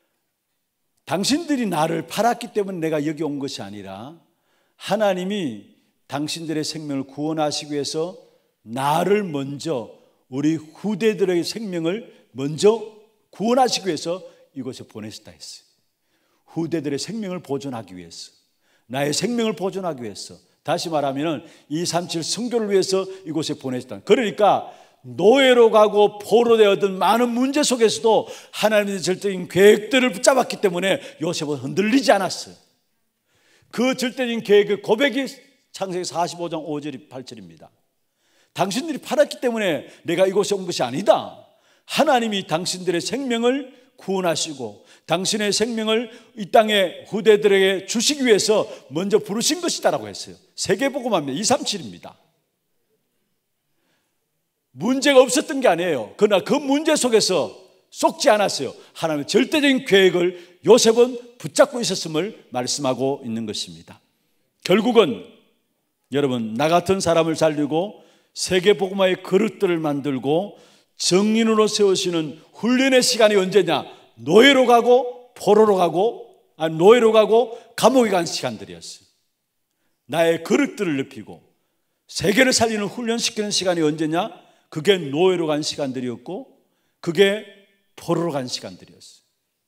당신들이 나를 팔았기 때문에 내가 여기 온 것이 아니라 하나님이 당신들의 생명을 구원하시기 위해서 나를 먼저, 우리 후대들의 생명을 먼저 구원하시기 위해서 이곳에 보내셨다 했어요. 후대들의 생명을 보존하기 위해서, 나의 생명을 보존하기 위해서, 다시 말하면 237 선교를 위해서 이곳에 보내셨다. 그러니까 노예로 가고 포로되었던 많은 문제 속에서도 하나님의 절대적인 계획들을 붙잡았기 때문에 요셉은 흔들리지 않았어요. 그 절대적인 계획의 고백이 창세기 45장 5절 8절입니다. 당신들이 팔았기 때문에 내가 이곳에 온 것이 아니다. 하나님이 당신들의 생명을 구원하시고 당신의 생명을 이 땅의 후대들에게 주시기 위해서 먼저 부르신 것이다라고 했어요. 세계복음화입니다. 237입니다. 문제가 없었던 게 아니에요. 그러나 그 문제 속에서 쏙지 않았어요. 하나님의 절대적인 계획을 요셉은 붙잡고 있었음을 말씀하고 있는 것입니다. 결국은 여러분, 나 같은 사람을 살리고 세계복음화의 그릇들을 만들고 정인으로 세우시는 훈련의 시간이 언제냐? 노예로 가고 포로로 가고, 노예로 가고 감옥에 간 시간들이었어요. 나의 그릇들을 높이고 세계를 살리는 훈련시키는 시간이 언제냐? 그게 노예로 간 시간들이었고 그게 포로로 간 시간들이었어요.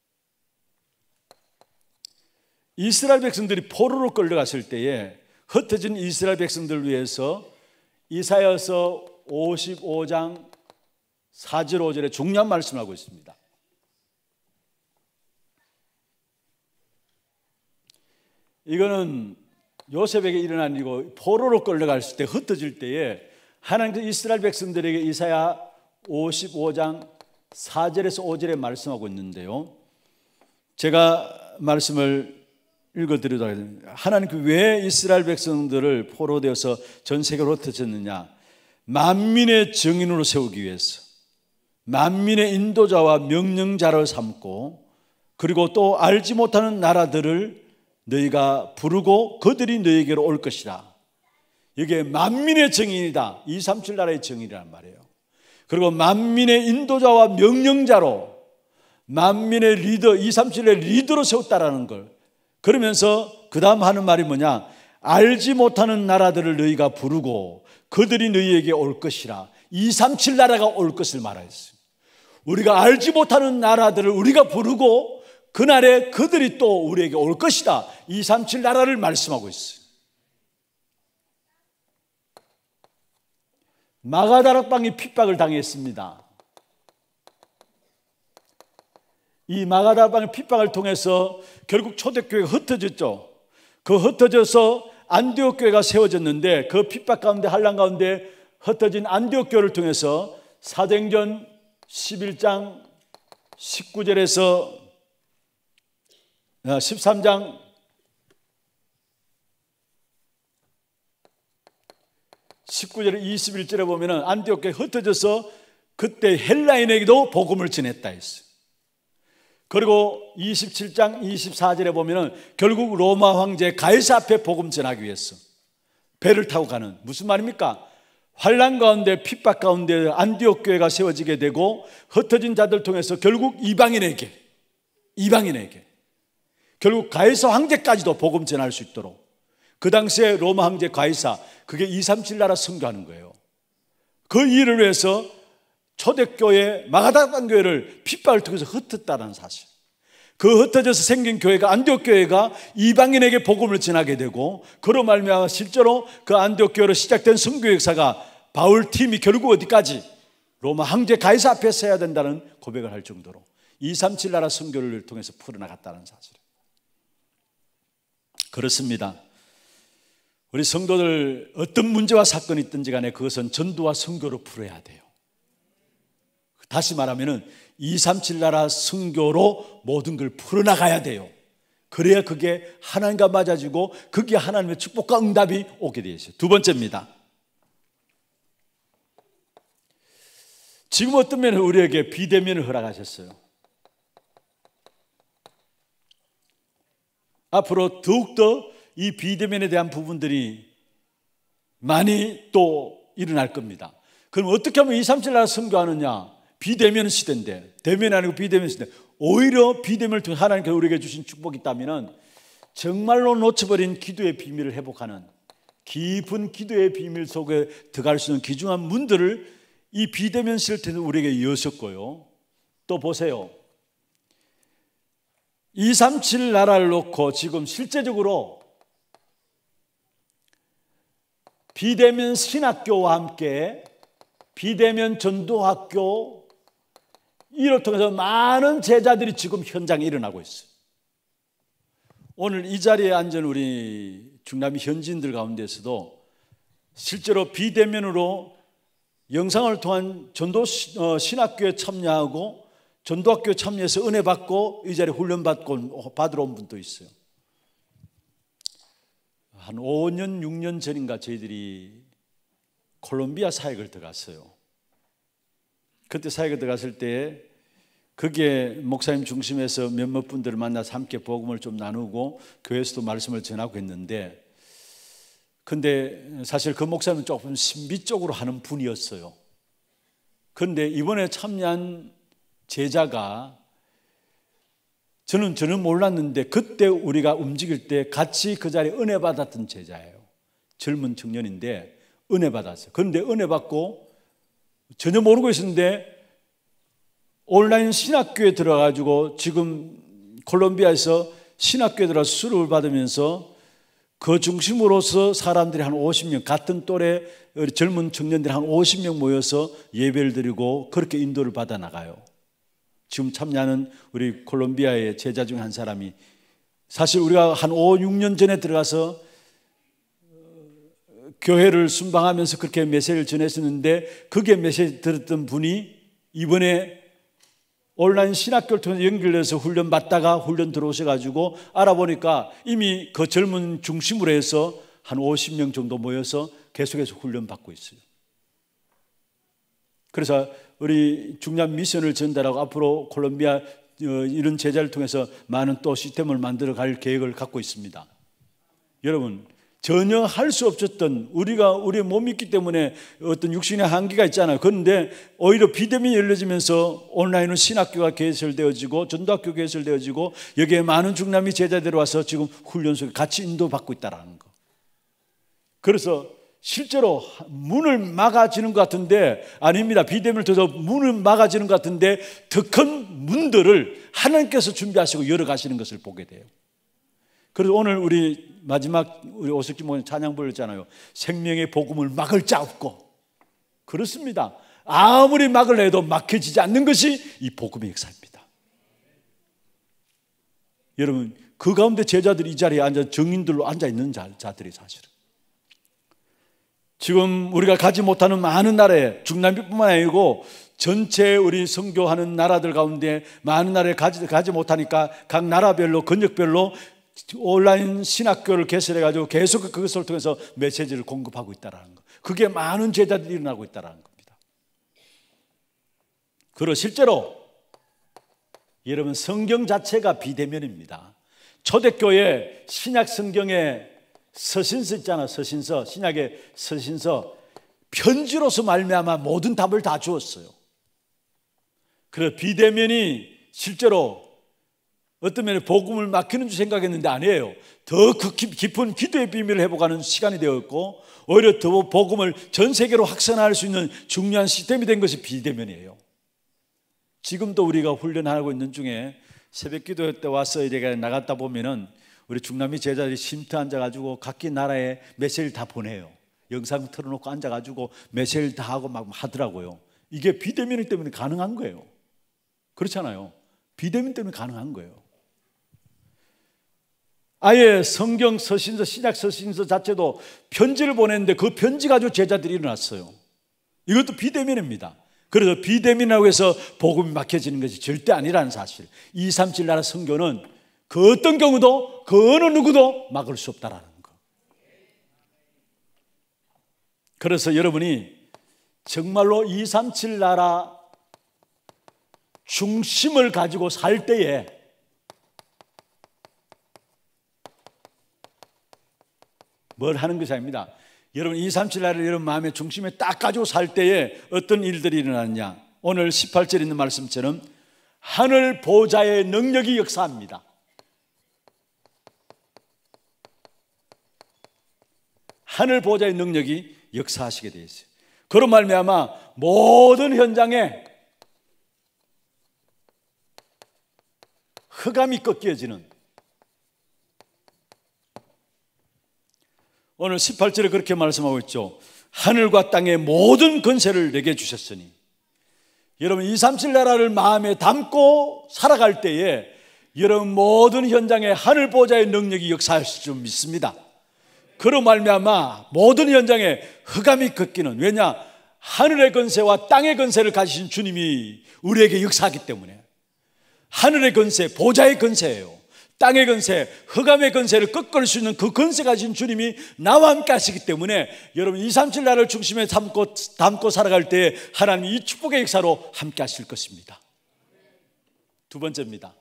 이스라엘 백성들이 포로로 끌려갔을 때에 흩어진 이스라엘 백성들을 위해서 이사야서 55장 4절 5절에 중요한 말씀을 하고 있습니다. 이거는 요셉에게 일어난 일이고 포로로 끌려갔을 때 흩어질 때에 하나님께서 이스라엘 백성들에게 이사야 55장 4절에서 5절에 말씀하고 있는데요, 제가 말씀을 읽어드리도록 하겠습니다. 하나님께서 왜 이스라엘 백성들을 포로되어서 전 세계로 흩어졌느냐? 만민의 정인으로 세우기 위해서, 만민의 인도자와 명령자를 삼고, 그리고 또 알지 못하는 나라들을 너희가 부르고 그들이 너희에게로 올 것이라. 이게 만민의 정인이다. 237 나라의 정인이란 말이에요. 그리고 만민의 인도자와 명령자로, 만민의 리더, 237의 리더로 세웠다라는 걸. 그러면서 그 다음 하는 말이 뭐냐? 알지 못하는 나라들을 너희가 부르고 그들이 너희에게 올 것이라. 237 나라가 올 것을 말하였어요. 우리가 알지 못하는 나라들을 우리가 부르고 그날에 그들이 또 우리에게 올 것이다. 237 나라를 말씀하고 있어요. 마가다락방이 핍박을 당했습니다. 이 마가다락방의 핍박을 통해서 결국 초대교회가 흩어졌죠. 그 흩어져서 안디옥 교회가 세워졌는데 그 핍박 가운데, 환난 가운데 흩어진 안디옥 교회를 통해서 사도행전 11장 19절에서 13장 19절에 21절에 보면 안디옥 교회 흩어져서 그때 헬라인에게도 복음을 전했다 했어요. 그리고 27장 24절에 보면 결국 로마 황제 가이사 앞에 복음 전하기 위해서 배를 타고 가는, 무슨 말입니까? 환난 가운데 핍박 가운데 안디옥 교회가 세워지게 되고 흩어진 자들 통해서 결국 이방인에게 결국 가이사 황제까지도 복음 전할 수 있도록, 그 당시에 로마 황제 가이사, 그게 237 나라 선교하는 거예요. 그 일을 위해서 초대교회 마가다락방 교회를 핍박을 통해서 흩었다는 사실. 그 흩어져서 생긴 교회가 안디옥 교회가 이방인에게 복음을 전하게 되고, 그로 말미암아 실제로 그 안디옥 교회로 시작된 선교 역사가 바울 팀이 결국 어디까지? 로마 황제 가이사 앞에 서야 된다는 고백을 할 정도로 237 나라 선교를 통해서 풀어나갔다는 사실. 그렇습니다. 우리 성도들 어떤 문제와 사건이 있든지 간에 그것은 전도와 선교로 풀어야 돼요. 다시 말하면 237 나라 선교로 모든 걸 풀어나가야 돼요. 그래야 그게 하나님과 맞아지고 그게 하나님의 축복과 응답이 오게 되어 있어요. 두 번째입니다. 지금 어떤 면은 우리에게 비대면을 허락하셨어요. 앞으로 더욱더 이 비대면에 대한 부분들이 많이 또 일어날 겁니다. 그럼 어떻게 하면 237 나라 선교하느냐? 비대면 시대인데, 대면이 아니고 비대면 시대. 오히려 비대면을 통해 하나님께서 우리에게 주신 축복이 있다면 정말로 놓쳐버린 기도의 비밀을 회복하는, 깊은 기도의 비밀 속에 들어갈 수 있는 귀중한 문들을 이 비대면 시대는 우리에게 여셨고요. 또 보세요. 237 나라를 놓고 지금 실제적으로 비대면 신학교와 함께 비대면 전도학교 이를 통해서 많은 제자들이 지금 현장에 일어나고 있어요. 오늘 이 자리에 앉은 우리 중남미 현지인들 가운데서도 실제로 비대면으로 영상을 통한 전도 신학교에 참여하고 전도학교에 참여해서 은혜 받고 이 자리에 훈련 받으러 온 분도 있어요. 한 5년 6년 전인가 저희들이 콜롬비아 사역을 들어갔어요. 그때 사역을 들어갔을 때 거기에 목사님 중심에서 몇몇 분들을 만나서 함께 복음을 좀 나누고 교회에서도 말씀을 전하고 했는데, 근데 사실 그 목사님은 조금 신비적으로 하는 분이었어요. 그런데 이번에 참여한 제자가 저는 몰랐는데 그때 우리가 움직일 때 같이 그 자리에 은혜 받았던 제자예요. 젊은 청년인데 은혜 받았어요. 그런데 은혜 받고 전혀 모르고 있었는데 온라인 신학교에 들어가지고 지금 콜롬비아에서 신학교에 들어가서 수료를 받으면서 그 중심으로서 사람들이 한 50명, 같은 또래 젊은 청년들이 한 50명 모여서 예배를 드리고 그렇게 인도를 받아 나가요. 지금 참여하는 우리 콜롬비아의 제자 중 한 사람이, 사실 우리가 한 5, 6년 전에 들어가서 교회를 순방하면서 그렇게 메시지를 전했었는데 그게 메시지 들었던 분이 이번에 온라인 신학교를 통해서 연결돼서 훈련 받다가 훈련 들어오셔가지고 알아보니까 이미 그 젊은 중심으로 해서 한 50명 정도 모여서 계속해서 훈련 받고 있어요. 그래서 우리 중남 미션을 전달하고 앞으로 콜롬비아 이런 제자를 통해서 많은 또 시스템을 만들어 갈 계획을 갖고 있습니다. 여러분, 전혀 할 수 없었던, 우리가 우리의 몸이 있기 때문에 어떤 육신의 한계가 있잖아요. 그런데 오히려 비대면이 열려지면서 온라인은 신학교가 개설되어지고 전도학교 개설되어지고 여기에 많은 중남미 제자들이 와서 지금 훈련 속에 같이 인도받고 있다는 거. 그래서 실제로 문을 막아지는 것 같은데 아닙니다. 비대면을 통해서 문을 막아지는 것 같은데 더 큰 문들을 하나님께서 준비하시고 열어가시는 것을 보게 돼요. 그래서 오늘 우리 마지막 우리 오석기 목사님 찬양 불렀잖아요. 생명의 복음을 막을 자 없고. 그렇습니다. 아무리 막을 해도 막혀지지 않는 것이 이 복음의 역사입니다. 여러분, 그 가운데 제자들이 이 자리에 앉아 정인들로 앉아 있는 자들이 사실은 지금 우리가 가지 못하는 많은 나라에, 중남미뿐만 아니고 전체 우리 선교하는 나라들 가운데 많은 나라에 가지 못하니까 각 나라별로 권역별로 온라인 신학교를 개설해가지고 계속 그것을 통해서 메시지를 공급하고 있다는 것. 그게 많은 제자들이 일어나고 있다는 겁니다. 그리고 실제로 여러분, 성경 자체가 비대면입니다. 초대교회 신약 성경에 서신서 있잖아. 서신서, 신약의 서신서 편지로서 말미암아 모든 답을 다 주었어요. 그래서 비대면이 실제로 어떤 면에 복음을 막히는 줄 생각했는데 아니에요. 더 깊은 기도의 비밀을 회복하는 시간이 되었고 오히려 더 복음을 전 세계로 확산할 수 있는 중요한 시스템이 된 것이 비대면이에요. 지금도 우리가 훈련하고 있는 중에 새벽 기도 때 와서 이렇게 나갔다 보면은 우리 중남미 제자들이 쉼터 앉아가지고 각기 나라에 메시지를 다 보내요. 영상 틀어놓고 앉아가지고 메시지를 다 하고 막 하더라고요. 이게 비대면 때문에 가능한 거예요. 그렇잖아요. 비대면 때문에 가능한 거예요. 아예 성경 서신서, 신약 서신서 자체도 편지를 보냈는데 그 편지 가지고 제자들이 일어났어요. 이것도 비대면입니다. 그래서 비대면이라고 해서 복음이 막혀지는 것이 절대 아니라는 사실. 237 나라 선교는 그 어떤 경우도 그 어느 누구도 막을 수 없다는 거. 그래서 여러분이 정말로 237 나라 중심을 가지고 살 때에 뭘 하는 것이 아닙니다. 여러분 237 나라를 여러분 마음의 중심에 딱 가지고 살 때에 어떤 일들이 일어나느냐. 오늘 18절에 있는 말씀처럼 하늘 보좌의 능력이 역사합니다. 하늘 보좌의 능력이 역사하시게 되어 있어요. 그런 말미암아 모든 현장에 흑암이 꺾여지는, 오늘 18절에 그렇게 말씀하고 있죠. 하늘과 땅의 모든 권세를 내게 주셨으니, 여러분 237 나라를 마음에 담고 살아갈 때에 여러분 모든 현장에 하늘 보좌의 능력이 역사하실 줄 믿습니다. 그로 말미암아 모든 현장에 흑암이 걷기는, 왜냐? 하늘의 권세와 땅의 권세를 가지신 주님이 우리에게 역사하기 때문에. 하늘의 권세, 보좌의 권세예요. 땅의 권세, 흑암의 권세를 꺾을 수 있는 그 권세 가진 주님이 나와 함께 하시기 때문에 여러분 237 나라를 중심에 담고 살아갈 때 하나님이 이 축복의 역사로 함께 하실 것입니다. 두 번째입니다.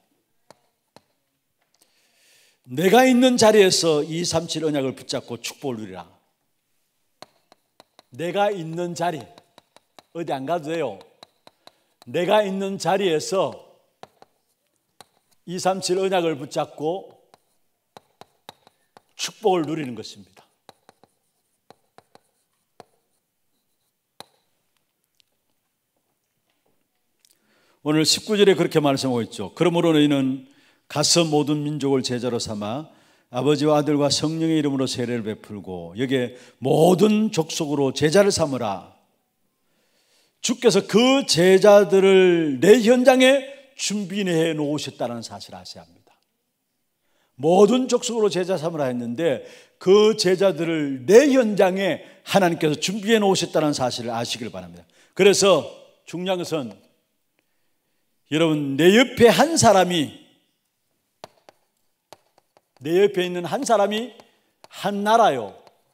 내가 있는 자리에서 237 언약을 붙잡고 축복을 누리라. 내가 있는 자리, 어디 안 가도 돼요. 내가 있는 자리에서 237 언약을 붙잡고 축복을 누리는 것입니다. 오늘 19절에 그렇게 말씀하고 있죠. 그러므로 너희는 가서 모든 민족을 제자로 삼아 아버지와 아들과 성령의 이름으로 세례를 베풀고 여기에 모든 족속으로 제자를 삼으라. 주께서 그 제자들을 내 현장에 준비해 놓으셨다는 사실을 아셔야 합니다. 모든 족속으로 제자 삼으라 했는데 그 제자들을 내 현장에 하나님께서 준비해 놓으셨다는 사실을 아시길 바랍니다. 그래서 중요한 것은 여러분 내 옆에 한 사람이, 내 옆에 있는 한 사람이 한 나라요.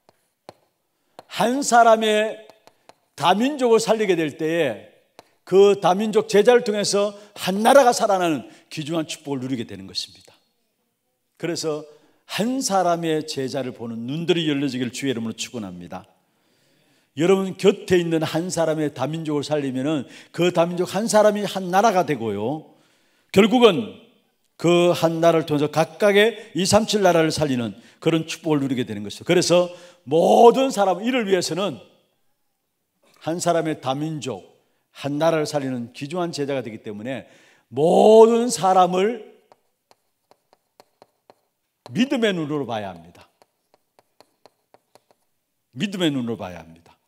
한 사람의 다민족을 살리게 될 때에 그 다민족 제자를 통해서 한 나라가 살아나는 귀중한 축복을 누리게 되는 것입니다. 그래서 한 사람의 제자를 보는 눈들이 열려지기를 주의 이름으로 축원합니다. 여러분 곁에 있는 한 사람의 다민족을 살리면은 그 다민족 한 사람이 한 나라가 되고요, 결국은 그 한 나라를 통해서 각각의 237 나라를 살리는 그런 축복을 누리게 되는 것이죠. 그래서 모든 사람, 이를 위해서는 한 사람의 다민족, 한 나라를 살리는 귀중한 제자가 되기 때문에 모든 사람을 믿음의 눈으로 봐야 합니다. 믿음의 눈으로 봐야 합니다.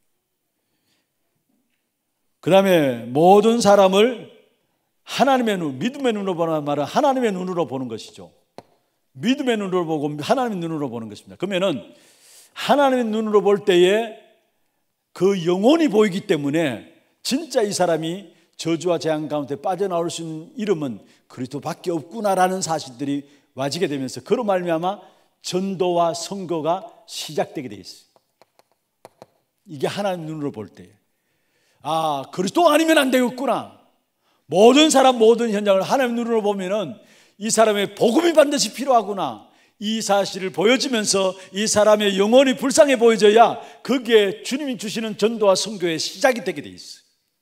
그 다음에 모든 사람을 하나님의 눈, 믿음의 눈으로 보는 말은 하나님의 눈으로 보는 것이죠. 믿음의 눈으로 보고 하나님의 눈으로 보는 것입니다. 그러면은 하나님의 눈으로 볼 때에 그 영혼이 보이기 때문에 진짜 이 사람이 저주와 재앙 가운데 빠져나올 수 있는 이름은 그리스도밖에 없구나라는 사실들이 와지게 되면서 그로 말미암아 전도와 선거가 시작되게 돼 있어요. 이게 하나님 눈으로 볼 때, 아, 그리스도 아니면 안 되겠구나. 모든 사람, 모든 현장을 하나님 눈으로 보면은 이 사람의 복음이 반드시 필요하구나. 이 사실을 보여지면서 이 사람의 영혼이 불쌍해 보여져야 거기에 주님이 주시는 전도와 선교의 시작이 되게 돼 있어요.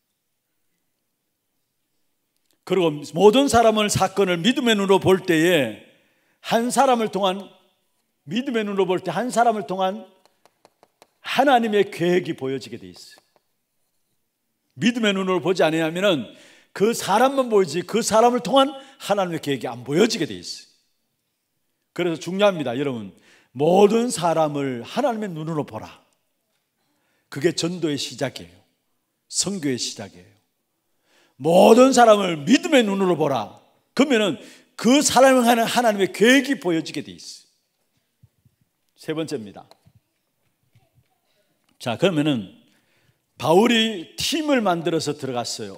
그리고 모든 사람을, 사건을 믿음의 눈으로 볼 때에 한 사람을 통한, 믿음의 눈으로 볼 때 한 사람을 통한 하나님의 계획이 보여지게 돼 있어요. 믿음의 눈으로 보지 않으면은 그 사람만 보이지 그 사람을 통한 하나님의 계획이 안 보여지게 돼 있어요. 그래서 중요합니다. 여러분, 모든 사람을 하나님의 눈으로 보라. 그게 전도의 시작이에요. 선교의 시작이에요. 모든 사람을 믿음의 눈으로 보라. 그러면은 그 사람을 하는 하나님의 계획이 보여지게 돼 있어요. 세 번째입니다. 자, 그러면은 바울이 팀을 만들어서 들어갔어요.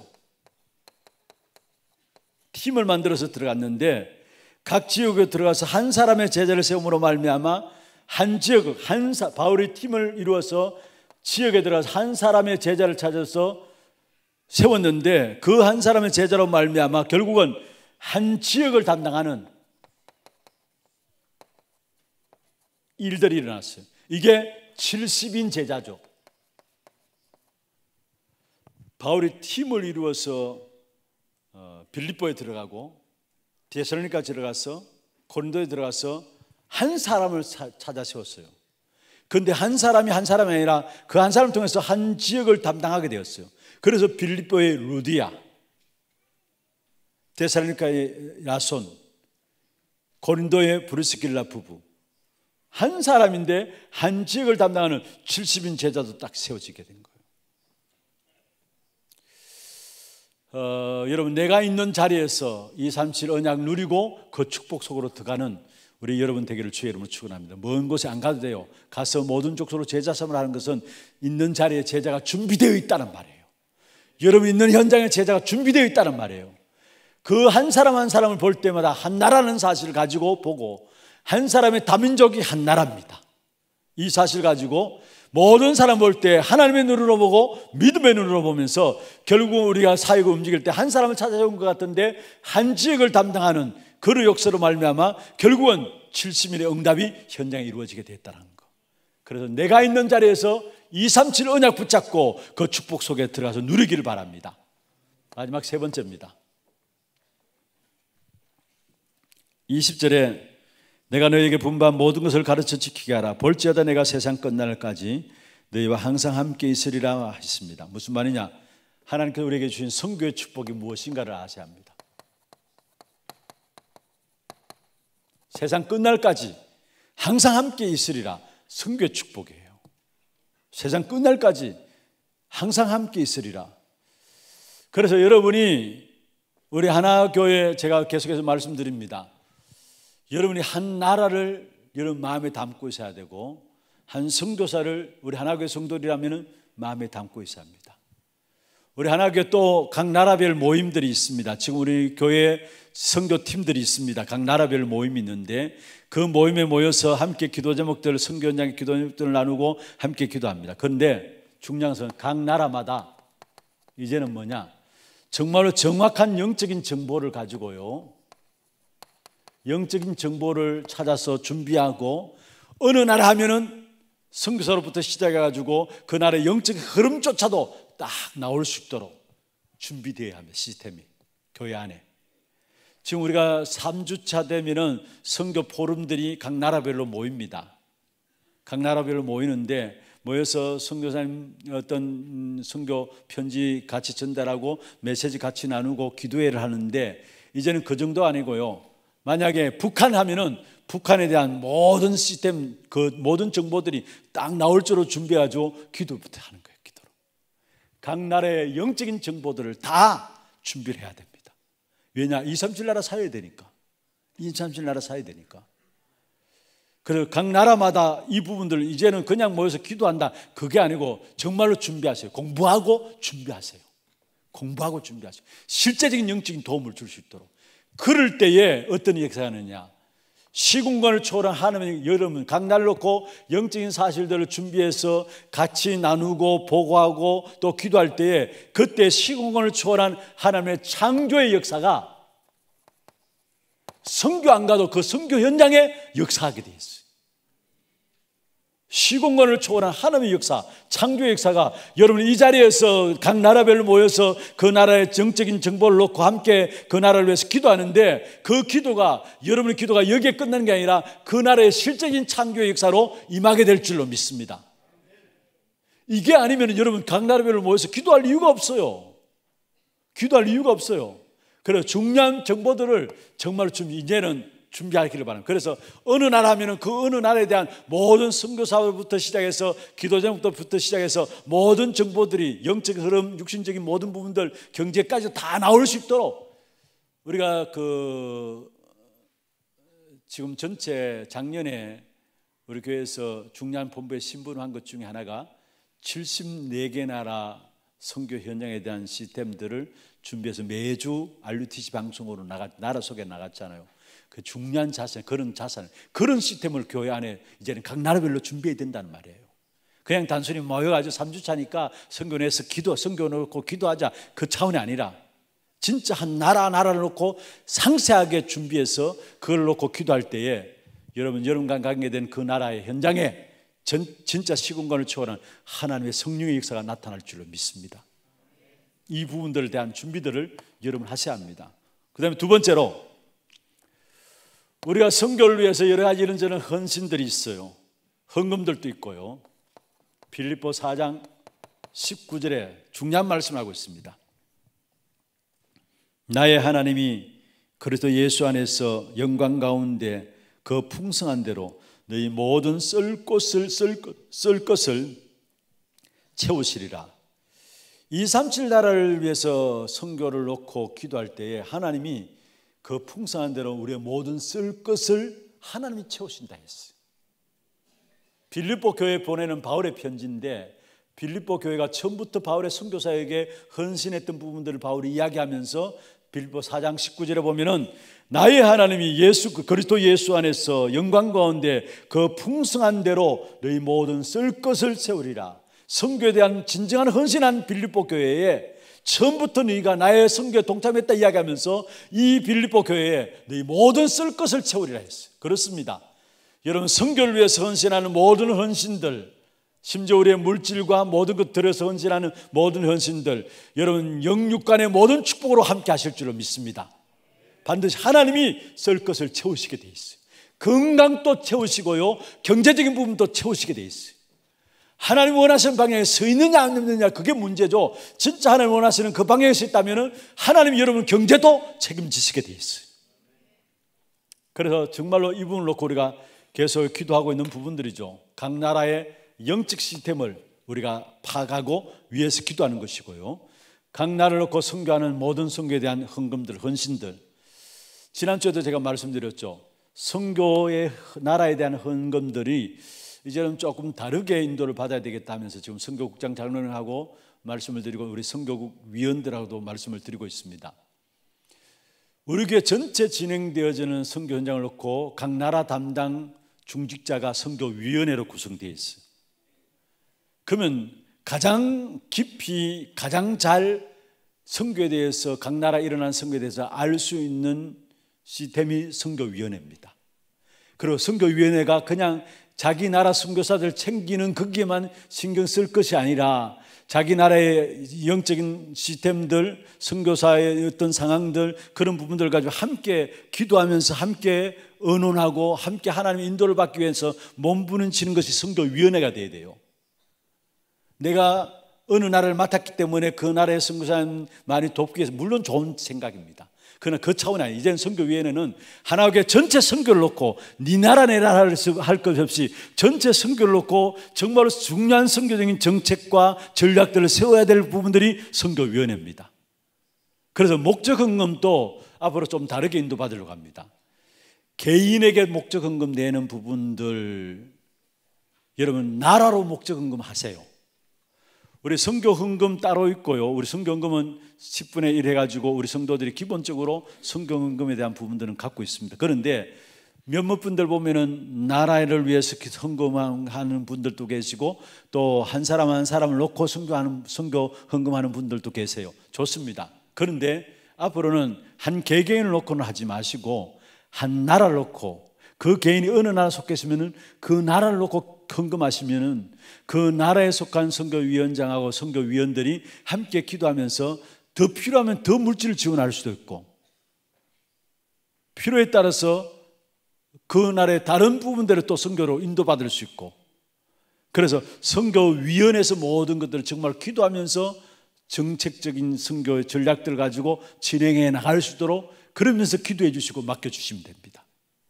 팀을 만들어서 들어갔는데 각 지역에 들어가서 한 사람의 제자를 세움으로 말미암아 한 지역, 바울이 팀을 이루어서 지역에 들어가서 한 사람의 제자를 찾아서 세웠는데 그 한 사람의 제자로 말미암아 결국은 한 지역을 담당하는 일들이 일어났어요. 이게 70인 제자죠. 바울이 팀을 이루어서 빌립보에 들어가고 데살로니가 들어가서 고린도에 들어가서 한 사람을 찾아 세웠어요. 그런데 한 사람이 아니라 그 한 사람을 통해서 한 지역을 담당하게 되었어요. 그래서 빌립보의 루디아, 데살로니가의 야손, 고린도의 브리스길라 부부, 한 사람인데 한 지역을 담당하는 70인 제자도 딱 세워지게 된 거예요. 여러분, 내가 있는 자리에서 237 언약 누리고 그 축복 속으로 들어가는 우리 여러분 되기를 주의 이름으로 축원합니다. 먼 곳에 안 가도 돼요. 가서 모든 족속으로 제자 삼을 하는 것은 있는 자리에 제자가 준비되어 있다는 말이에요. 여러분 있는 현장에 제자가 준비되어 있다는 말이에요. 그 한 사람 한 사람을 볼 때마다 한 나라는 사실을 가지고 보고, 한 사람의 다민족이 한 나라입니다. 이 사실 가지고 모든 사람 볼 때 하나님의 눈으로 보고 믿음의 눈으로 보면서 결국 우리가 사역을 움직일 때 한 사람을 찾아온 것 같은데 한 지역을 담당하는 그의 역사로 말미암아 결국은 70일의 응답이 현장에 이루어지게 됐다는 거. 그래서 내가 있는 자리에서 237 언약 붙잡고 그 축복 속에 들어가서 누리기를 바랍니다. 마지막 세 번째입니다. 20절에 내가 너희에게 분부한 모든 것을 가르쳐 지키게 하라. 볼지어다 내가 세상 끝날까지 너희와 항상 함께 있으리라 하셨습니다. 무슨 말이냐? 하나님께서 우리에게 주신 선교의 축복이 무엇인가를 아셔야 합니다. 세상 끝날까지 항상 함께 있으리라. 선교의 축복이에요. 세상 끝날까지 항상 함께 있으리라. 그래서 여러분이 우리 하나교회, 제가 계속해서 말씀드립니다. 여러분이 한 나라를 여러분 마음에 담고 있어야 되고, 한 선교사를 우리 하나교회 성도들이라면 마음에 담고 있어야 합니다. 우리 하나교회 또 각 나라별 모임들이 있습니다. 지금 우리 교회 선교팀들이 있습니다. 각 나라별 모임이 있는데 그 모임에 모여서 함께 기도 제목들, 선교 현장의 기도 제목들을 나누고 함께 기도합니다. 그런데 중요한 것은 각 나라마다 이제는 뭐냐? 정말로 정확한 영적인 정보를 가지고요, 영적인 정보를 찾아서 준비하고, 어느 나라 하면은 선교사로부터 시작해가지고 그 나라의 영적인 흐름조차도 딱 나올 수 있도록 준비되어야 합니다. 시스템이 교회 안에. 지금 우리가 3주차 되면은 선교 포럼들이 각 나라별로 모입니다. 각 나라별로 모이는데 모여서 선교사님 어떤 선교 편지 같이 전달하고 메시지 같이 나누고 기도회를 하는데, 이제는 그 정도 아니고요. 만약에 북한 하면은 북한에 대한 모든 시스템, 그 모든 정보들이 딱 나올 줄로 준비해가지고 기도부터 하는 거예요. 기도로. 각 나라의 영적인 정보들을 다 준비를 해야 됩니다. 왜냐? 237 나라 사야 되니까. 237 나라 사야 되니까. 그래서 각 나라마다 이 부분들 이제는 그냥 모여서 기도한다, 그게 아니고 정말로 준비하세요. 공부하고 준비하세요. 공부하고 준비하세요. 실제적인 영적인 도움을 줄 수 있도록. 그럴 때에 어떤 역사가 하느냐? 시공간을 초월한 하나님의 여러분 각 나라를 놓고 영적인 사실들을 준비해서 같이 나누고 보고하고 또 기도할 때에 그때 시공간을 초월한 하나님의 창조의 역사가 선교 안 가도 그 선교 현장에 역사하게 되어 있어요. 시공간을 초월한 하나님의 역사, 창조의 역사가 여러분이 이 자리에서 각 나라별로 모여서 그 나라의 정적인 정보를 놓고 함께 그 나라를 위해서 기도하는데, 그 기도가, 여러분의 기도가 여기에 끝나는 게 아니라 그 나라의 실적인 창조의 역사로 임하게 될 줄로 믿습니다. 이게 아니면 여러분 각 나라별로 모여서 기도할 이유가 없어요. 기도할 이유가 없어요. 그래서 중요한 정보들을 정말 이제는 준비하기를 바랍니다. 그래서 어느 나라 하면은 그 어느 나라에 대한 모든 선교사부터 시작해서 기도 제목부터 시작해서 모든 정보들이 영적 흐름, 육신적인 모든 부분들, 경제까지 다 나올 수 있도록 우리가 지금 전체 작년에 우리 교회에서 중요한 본부에 신분한 것 중에 하나가 74개 나라 선교 현장에 대한 시스템들을 준비해서 매주 RUTC 방송으로 나라 속에 나갔잖아요. 그 중요한 자산, 그런 시스템을 교회 안에 이제는 각 나라별로 준비해야 된다는 말이에요. 그냥 단순히 모여가지고 3주차니까 선교 내서 선교 놓고 기도하자, 그 차원이 아니라 진짜 한 나라를 놓고 상세하게 준비해서 그걸 놓고 기도할 때에 여러분과 관계된 그 나라의 현장에 진짜 시공간을 초월한 하나님의 성령의 역사가 나타날 줄로 믿습니다. 이 부분들에 대한 준비들을 여러분 하셔야 합니다. 그 다음에 두 번째로, 우리가 선교를 위해서 여러 가지 이런저런 헌신들이 있어요. 헌금들도 있고요. 빌립보 4장 19절에 중요한 말씀을 하고 있습니다. 나의 하나님이 그리스도 예수 안에서 영광 가운데 그 풍성한 대로 너희 모든 쓸 것을 채우시리라. 237 나라를 위해서 선교를 놓고 기도할 때에 하나님이 그 풍성한 대로 우리의 모든 쓸 것을 하나님이 채우신다 했어요. 빌립보 교회에 보내는 바울의 편지인데 빌립보 교회가 처음부터 바울의 선교사에게 헌신했던 부분들을 바울이 이야기하면서 빌립보 4장 19절에 보면은 나의 하나님이 그리스도 예수 안에서 영광 가운데 그 풍성한 대로 너희 모든 쓸 것을 채우리라. 선교에 대한 진정한 헌신한 빌립보 교회에 처음부터 너희가 나의 선교에 동참했다 이야기하면서 이 빌립보 교회에 너희 모든 쓸 것을 채우리라 했어요. 그렇습니다. 여러분, 선교를 위해서 헌신하는 모든 헌신들, 심지어 우리의 물질과 모든 것 들여서 헌신하는 모든 헌신들, 여러분 영육간의 모든 축복으로 함께 하실 줄로 믿습니다. 반드시 하나님이 쓸 것을 채우시게 돼 있어요. 건강도 채우시고요, 경제적인 부분도 채우시게 돼 있어요. 하나님 원하시는 방향에 서 있느냐 안 있느냐 그게 문제죠. 진짜 하나님 원하시는 그 방향에 서 있다면 하나님이 여러분 경제도 책임지시게 돼 있어요. 그래서 정말로 이 부분을 놓고 우리가 계속 기도하고 있는 부분들이죠. 각 나라의 영적 시스템을 우리가 파악하고 위에서 기도하는 것이고요, 각 나라를 놓고 선교하는 모든 선교에 대한 헌금들, 헌신들. 지난주에도 제가 말씀드렸죠. 선교의 나라에 대한 헌금들이 이제는 조금 다르게 인도를 받아야 되겠다 하면서 지금 선교국장 장로를 하고 말씀을 드리고 우리 선교국 위원들하고도 말씀을 드리고 있습니다. 우리 교회 전체 진행되어지는 선교 현장을 놓고 각 나라 담당 중직자가 선교위원회로 구성되어 있어요. 그러면 가장 깊이 가장 잘 선교에 대해서 각 나라 일어난 선교에 대해서 알 수 있는 시스템이 선교위원회입니다. 그리고 선교위원회가 그냥 자기 나라 선교사들 챙기는 거기에만 신경 쓸 것이 아니라 자기 나라의 영적인 시스템들, 선교사의 어떤 상황들, 그런 부분들 가지고 함께 기도하면서 함께 의논하고 함께 하나님의 인도를 받기 위해서 몸부림치는 것이 선교위원회가 돼야 돼요. 내가 어느 나라를 맡았기 때문에 그 나라의 선교사님 많이 돕기 위해서 물론 좋은 생각입니다. 그러나 그 차원이 아니에요. 이제는 선교위원회는 하나님의 전체 선교를 놓고 네 나라 내 나라를 할 것 없이 전체 선교를 놓고 정말로 중요한 선교적인 정책과 전략들을 세워야 될 부분들이 선교위원회입니다. 그래서 목적 헌금도 앞으로 좀 다르게 인도받으려고 합니다. 개인에게 목적 헌금 내는 부분들 여러분 나라로 목적 헌금 하세요. 우리 선교 헌금 따로 있고요. 우리 선교 헌금은 10분의 1 해가지고 우리 성도들이 기본적으로 선교 헌금에 대한 부분들은 갖고 있습니다. 그런데 몇몇 분들 보면은 나라를 위해서 헌금하는 분들도 계시고 또 한 사람 한 사람을 놓고 선교 헌금하는 분들도 계세요. 좋습니다. 그런데 앞으로는 한 개개인을 놓고는 하지 마시고 한 나라를 놓고 그 개인이 어느 나라 속해 있으면은 그 나라를 놓고 헌금하시면은 그 나라에 속한 선교위원장하고 선교위원들이 함께 기도하면서 더 필요하면 더 물질을 지원할 수도 있고 필요에 따라서 그 나라의 다른 부분들을 또 선교로 인도받을 수 있고 그래서 선교위원회에서 모든 것들을 정말 기도하면서 정책적인 선교 전략들을 가지고 진행해 나갈 수 있도록 그러면서 기도해 주시고 맡겨주시면 됩니다.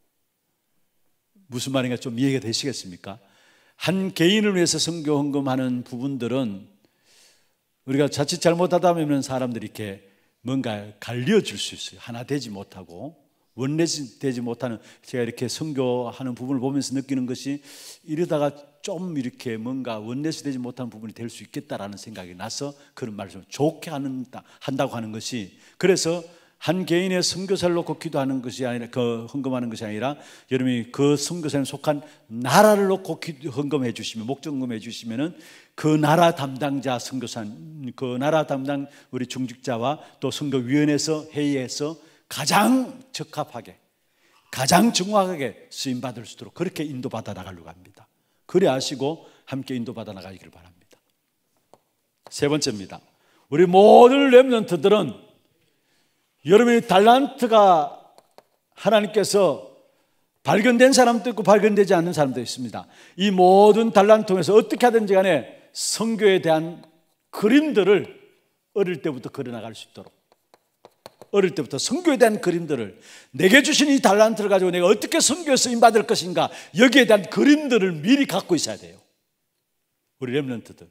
무슨 말인가 좀 이해가 되시겠습니까? 한 개인을 위해서 선교 헌금하는 부분들은 우리가 자칫 잘못하다 보면 사람들이 이렇게 뭔가 갈려질 수 있어요. 하나 되지 못하고 원내시 되지 못하는 제가 이렇게 선교하는 부분을 보면서 느끼는 것이 이러다가 좀 이렇게 뭔가 원내시 되지 못하는 부분이 될 수 있겠다라는 생각이 나서 그런 말씀을 좋게 한다고 하는 것이 그래서 한 개인의 선교사를 놓고 기도하는 것이 아니라 그 헌금하는 것이 아니라 여러분이 그 선교사에 속한 나라를 놓고 헌금해 주시면 목적 헌금해 주시면은 그 나라 담당자 선교사 그 나라 담당 우리 중직자와 또 선교위원회에서 회의해서 가장 적합하게 가장 정확하게 쓰임 받을 수 있도록 그렇게 인도받아 나가려고 합니다. 그래 하시고 함께 인도받아 나가기를 바랍니다. 세 번째입니다. 우리 모든 렘넌트들은 여러분의 달란트가 하나님께서 발견된 사람도 있고 발견되지 않는 사람도 있습니다. 이 모든 달란트 통해서 어떻게 하든지 간에 선교에 대한 그림들을 어릴 때부터 그려나갈 수 있도록 어릴 때부터 선교에 대한 그림들을, 내게 주신 이 달란트를 가지고 내가 어떻게 선교에 쓰임받을 것인가, 여기에 대한 그림들을 미리 갖고 있어야 돼요. 우리 렘넌트들.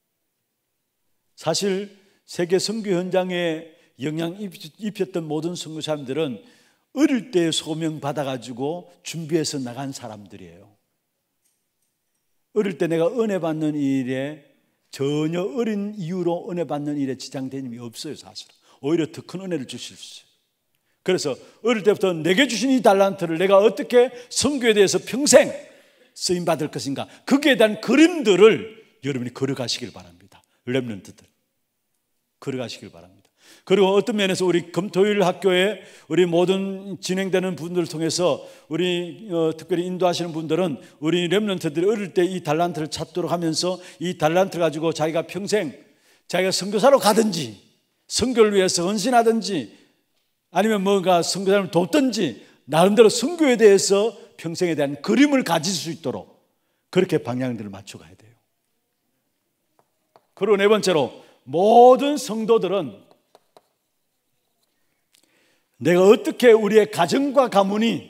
사실 세계 선교 현장에 영향 입혔던 모든 선교사님들은 어릴 때 소명 받아가지고 준비해서 나간 사람들이에요. 어릴 때 내가 은혜 받는 일에 전혀 어린 이유로 은혜 받는 일에 지장된 일이 없어요. 사실은 오히려 더 큰 은혜를 주실 수 있어요. 그래서 어릴 때부터 내게 주신 이 달란트를 내가 어떻게 선교에 대해서 평생 쓰임받을 것인가, 거기에 대한 그림들을 여러분이 걸어가시길 바랍니다. 렘넌트들 걸어가시길 바랍니다. 그리고 어떤 면에서 우리 금토일 학교에 우리 모든 진행되는 분들을 통해서 우리 특별히 인도하시는 분들은 우리 렘넌트들이 어릴 때 이 달란트를 찾도록 하면서 이 달란트를 가지고 자기가 평생 자기가 선교사로 가든지 선교를 위해서 헌신하든지 아니면 뭔가 선교사를 돕든지 나름대로 선교에 대해서 평생에 대한 그림을 가질 수 있도록 그렇게 방향들을 맞춰가야 돼요. 그리고 네 번째로, 모든 성도들은 내가 어떻게 우리의 가정과 가문이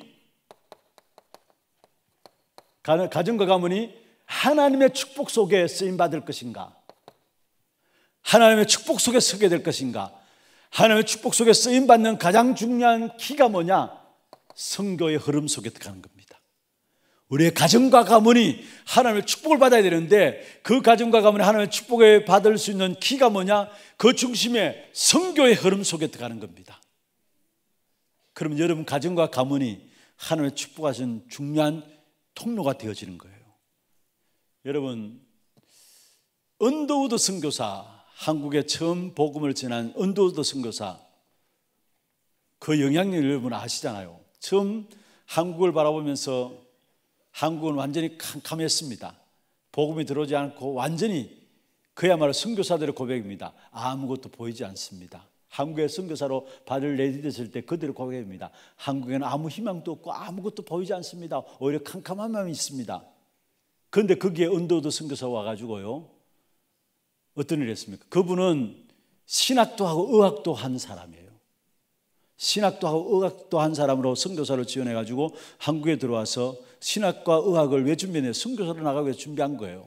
하나님의 축복 속에 쓰임받을 것인가, 하나님의 축복 속에 서게 될 것인가. 하나님의 축복 속에 쓰임받는 가장 중요한 키가 뭐냐? 선교의 흐름 속에 들어가는 겁니다. 우리의 가정과 가문이 하나님의 축복을 받아야 되는데 그 가정과 가문이 하나님의 축복을 받을 수 있는 키가 뭐냐? 그 중심에 선교의 흐름 속에 들어가는 겁니다. 그러면 여러분 가정과 가문이 하나님의 축복하신 중요한 통로가 되어지는 거예요. 여러분, 언더우드 선교사, 한국에 처음 복음을 전한 언더우드 선교사, 그 영향력을 여러분 아시잖아요. 처음 한국을 바라보면서 한국은 완전히 캄캄했습니다. 복음이 들어오지 않고 완전히, 그야말로 선교사들의 고백입니다. 아무것도 보이지 않습니다. 한국의 선교사로 발을 내딛었을 때 그들의 고백입니다. 한국에는 아무 희망도 없고 아무것도 보이지 않습니다. 오히려 캄캄한 마음이 있습니다. 그런데 거기에 언더우드 선교사가 와가지고요, 어떤 일을 했습니까? 그분은 신학도 하고 의학도 한 사람이에요. 신학도 하고 의학도 한 사람으로 선교사를 지원해가지고 한국에 들어와서 신학과 의학을 왜 준비했냐면 선교사로 나가기 위해서 준비한 거예요.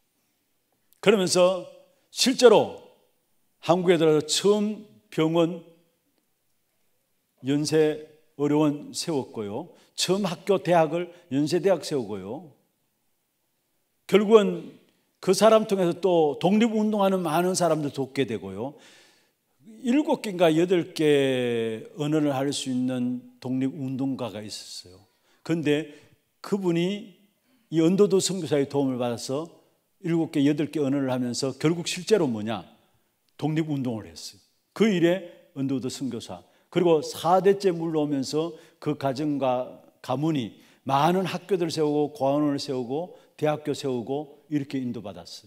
그러면서 실제로 한국에 들어와서 처음 병원, 연세의료원 세웠고요, 처음 학교, 대학을 연세대학 세우고요, 결국은 그 사람 통해서 또 독립운동하는 많은 사람들 돕게 되고요, 7개인가 8개 언어를 할 수 있는 독립운동가가 있었어요. 그런데 그분이 이 언더우드 선교사의 도움을 받아서 7개, 8개 언어를 하면서 결국 실제로 뭐냐? 독립운동을 했어요. 그 일에 언더우드 선교사, 그리고 4대째 물러오면서 그 가정과 가문이 많은 학교들 세우고 고아원을 세우고 대학교 세우고 이렇게 인도받았어요.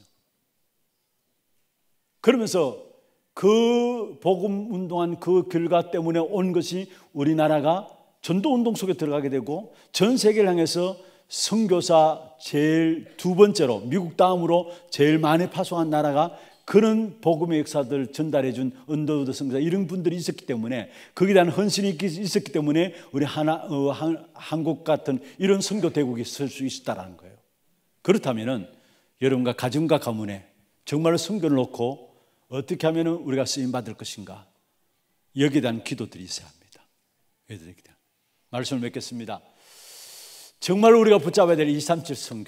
그러면서 그 복음 운동한 그 결과 때문에 온 것이 우리나라가 전도운동 속에 들어가게 되고 전 세계를 향해서 선교사 제일 두 번째로, 미국 다음으로 제일 많이 파송한 나라가 그런 복음의 역사들을 전달해 준 언더우드 선교사, 이런 분들이 있었기 때문에, 거기에 대한 헌신이 있었기 때문에 우리 한국 같은 이런 선교 대국이 설 수 있었다는 거예요. 그렇다면 여러분과 가정과 가문에 정말로 선교를 놓고 어떻게 하면 우리가 쓰임받을 것인가, 여기에 대한 기도들이 있어야 합니다. 여기에 대한 말씀을 맺겠습니다. 정말로 우리가 붙잡아야 될 237 선교,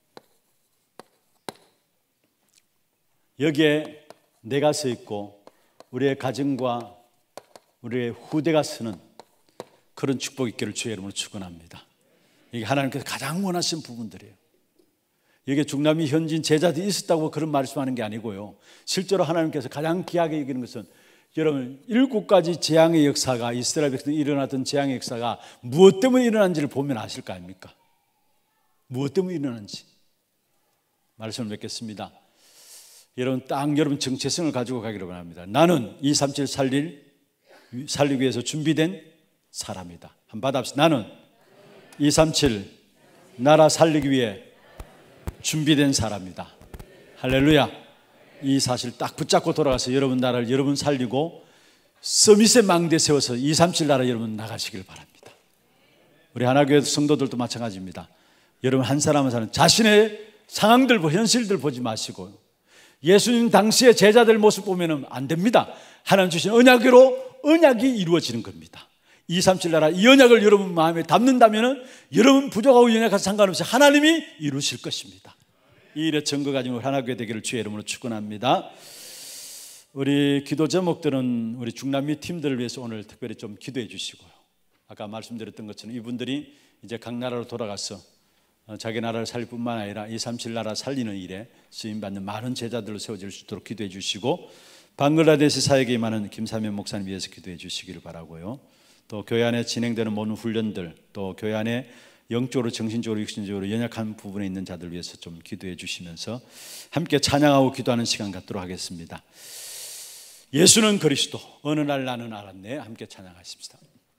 여기에 내가 서 있고 우리의 가정과 우리의 후대가 서는 그런 축복 있기를 주의 이름으로 축원합니다. 이게 하나님께서 가장 원하시는 부분들이에요. 이게 중남미 현지인 제자들이 있었다고 그런 말씀하는 게 아니고요, 실제로 하나님께서 가장 귀하게 여기는 것은, 여러분 7가지 재앙의 역사가, 이스라엘 백성이 일어났던 재앙의 역사가 무엇 때문에 일어난지를 보면 아실 거 아닙니까? 무엇 때문에 일어난지 말씀을 맺겠습니다. 여러분 딱 여러분 정체성을 가지고 가기를 원합니다. 나는 237 살리기 위해서 준비된 사람이다. 한번 받아봅시다. 나는 237 나라 살리기 위해 준비된 사람이다. 할렐루야. 이 사실 딱 붙잡고 돌아가서 여러분 나라를 여러분 살리고 서밋의 망대 세워서 237 나라 여러분 나가시길 바랍니다. 우리 하나교회 성도들도 마찬가지입니다. 여러분 한 사람 한 사람 자신의 상황들, 현실들 보지 마시고 예수님 당시의 제자들 모습 보면 안 됩니다. 하나님 주신 언약으로 언약이 이루어지는 겁니다. 237 나라 이 언약을 여러분 마음에 담는다면 여러분 부족하고 연약한 상관없이 하나님이 이루실 것입니다. 이 일의 증거 가지고 하나교회 되기를 주의 이름으로 축원합니다. 우리 기도 제목들은 우리 중남미 팀들을 위해서 오늘 특별히 좀 기도해 주시고요. 아까 말씀드렸던 것처럼 이분들이 이제 각 나라로 돌아가서 자기 나라를 살릴 뿐만 아니라 237 나라 살리는 일에 쓰임받는 많은 제자들로 세워질 수 있도록 기도해 주시고, 방글라데시 사역에 임하는 김사면 목사님 위해서 기도해 주시기를 바라고요. 또 교회 안에 진행되는 모든 훈련들, 또 교회 안에 영적으로 정신적으로 육신적으로 연약한 부분에 있는 자들 위해서 좀 기도해 주시면서 함께 찬양하고 기도하는 시간 갖도록 하겠습니다. 예수는 그리스도, 어느 날 나는 알았네. 함께 찬양하십시다.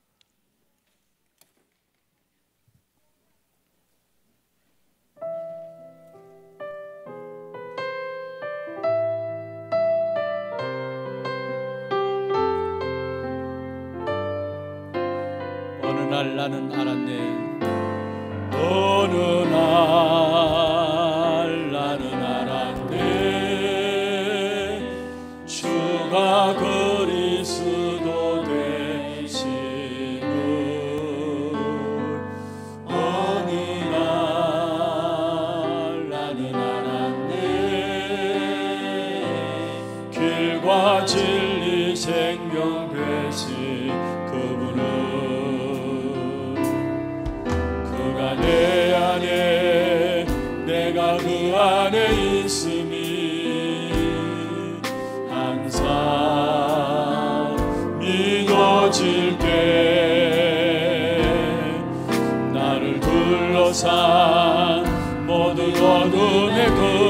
어느 날 나는 알았네. 어느 날 나는 알았네. 주가 그리스도 되시고 어느 날 나는 알았네. 길과 진리 생명 되신 그분은 내 안에 내가 그 안에 있음이 항상 믿어질게. 나를 둘러싼 모든 어둠의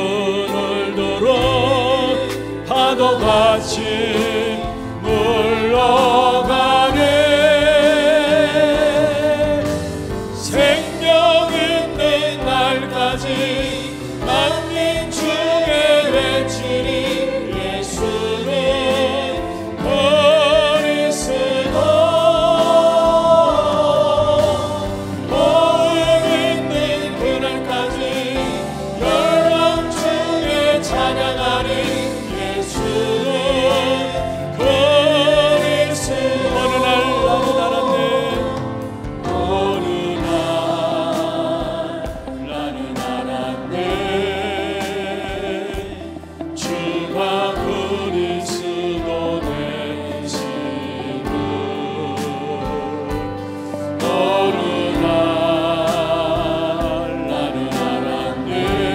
그늘들은 파도같이 물러가네. 만민 중에 외치리 예수는 그리스도. 모든 있는 그날까지 열왕 중에 찬양하리 예수는 그리스도. 어느 날 나는 알았네. 어느 날 나는 알았네. 주가 그리스도 되시고 어느 날 나는 알았네.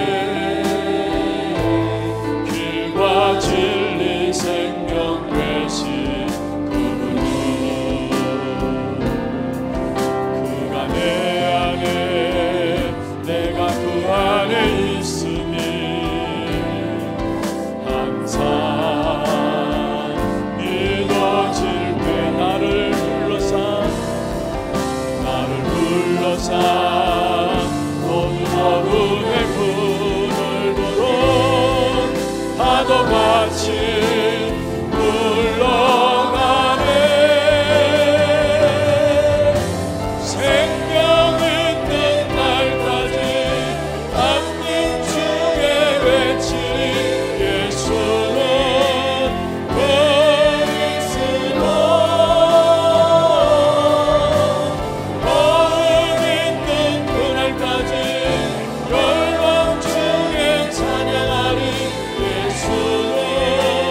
길과 진리 생명 되신 그분은 그가 내 안에 내가 그 안에 있음이 항상 믿어질게. 나를 둘러싼 모든 어둠의 그늘들은 파도같이 물러가네. 생명 있는 날까지 만민 중에 외치리 예수는 그리스도. 어느 있는 그날까지 열왕 중에 찬양하리 예수는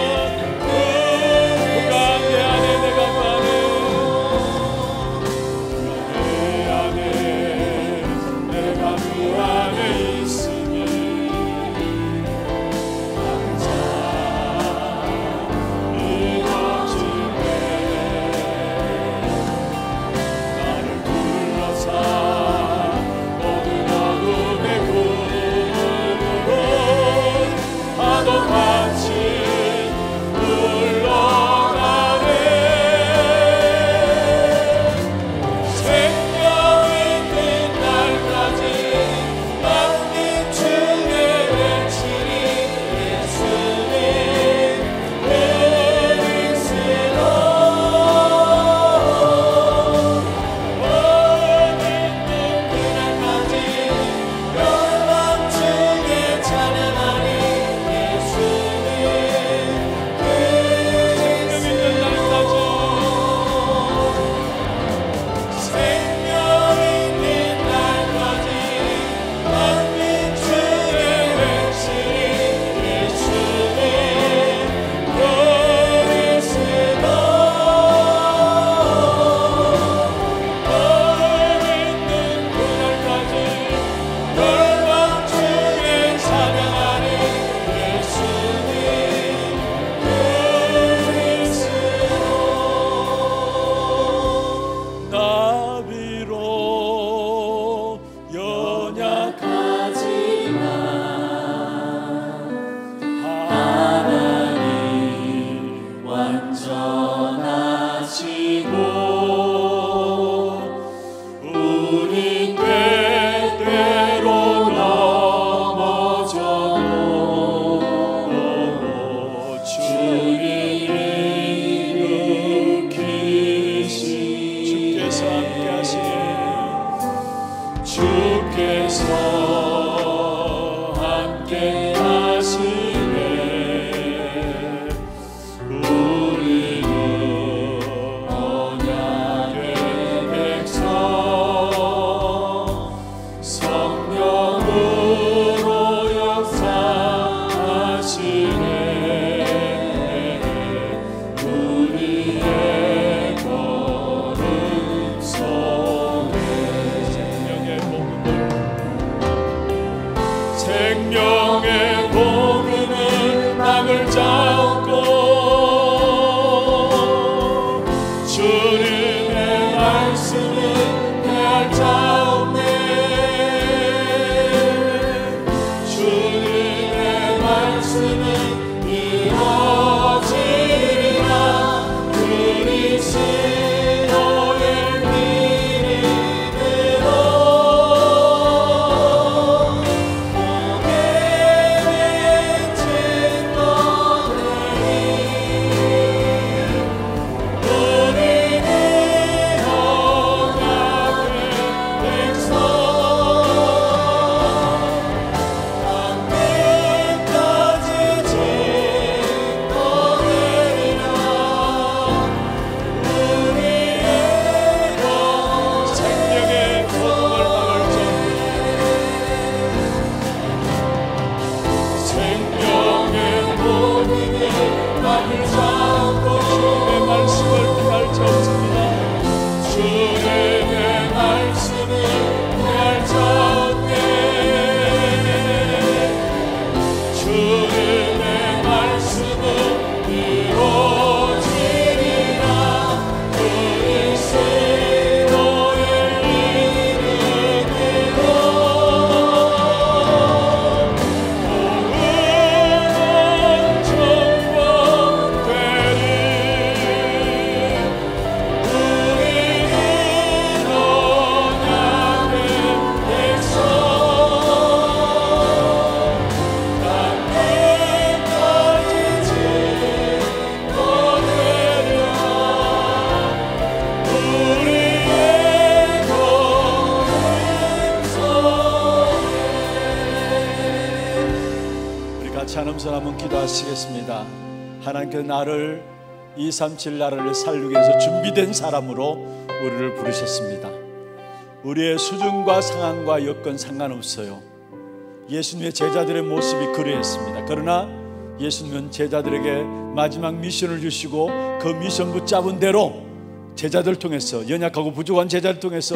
주님의 말씀을 피할 자 없습니다. 주님의 말씀을 피할 자 없네. 주님의 말씀은 이루어지리라. 그리스도의 이름으로 모든 정복되리. 우리는 언약의 백성 땅끝까지 짚어내려 우리의 우리 같이 한음성 한번 기도하시겠습니다. 하나님께서 나를 237 나라를 살리기 위해서 준비된 사람으로 우리를 부르셨습니다. 우리의 수준과 상황과 여건 상관없어요. 예수님의 제자들의 모습이 그러했습니다. 그러나 예수님은 제자들에게 마지막 미션을 주시고 그 미션 붙잡은 대로 제자들 통해서, 연약하고 부족한 제자를 통해서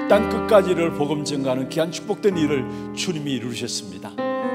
땅끝까지를 복음 증거하는 귀한 축복된 일을 주님이 이루셨습니다.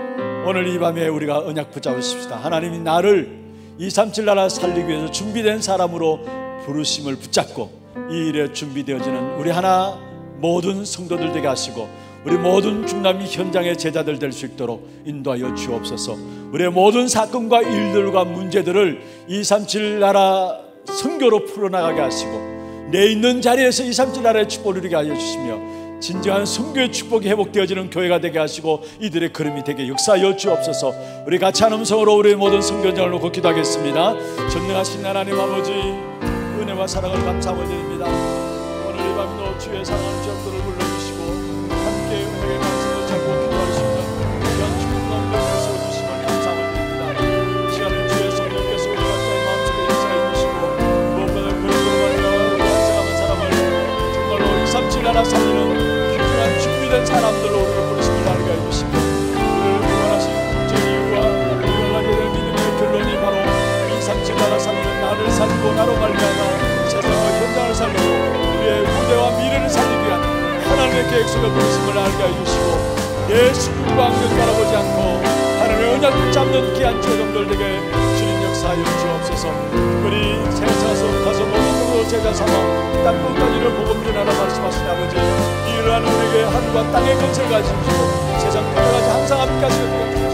오늘 이 밤에 우리가 언약 붙잡으십시다. 하나님이 나를 237 나라 살리기 위해서 준비된 사람으로 부르심을 붙잡고 이 일에 준비되어지는 우리 하나 모든 성도들 되게 하시고 우리 모든 중남미 현장의 제자들 될 수 있도록 인도하여 주옵소서. 우리의 모든 사건과 일들과 문제들을 237 나라 선교로 풀어나가게 하시고 내 있는 자리에서 237 나라의 축복을 누리게 하여 주시며 진정한 선교의 축복이 회복되어지는 교회가 되게 하시고 이들의 걸음이 되게 역사하여 주옵소서. 우리 같이 한 음성으로 우리의 모든 선교장을 놓고 기도하겠습니다. 전능하신 하나님 아버지, 은혜와 사랑을 감사하며 드립니다. 오늘 이 밤도 주의 사랑하는 자들을 불러주시고 함께 은혜의 말씀을 잡고 기도하시며 귀한 축복과 은혜를 세워주심을 감사하며 드립니다. 이 시간에 주의 성령께서 우리 각자의 마음속에 역사해 주시고 무엇보다 그리스도로 말미암아 우리 한 사람한 사람을 정말로 237 나라 살리는 준비된 사람들로 우리를 부르심을 알게 해주시고 우리를 구원하신 제 이유와 우리가 가게 될 믿음의 결론이 바로 237 나라 살리는 나를 살리고 나로 말미암아 세상과 현장을 살리고 우리의 무대와 미래를 살리기 위한 하나님의 계획 속에 부르심을 알게 해주시고 내 수준과 안경 바라보지 않고 하나님의 언약 붙잡는 귀한 제자들 되게 주님 역사하여 주옵소서. 특별히 세상에서 가서 모든 으로 제자 삼아 땅끝까지를 복음 전하라 말씀하신 아버지, 이러한 우리에게 하늘과 땅의 권세를 가지시고 세상 끝까지 항상 함께 하시는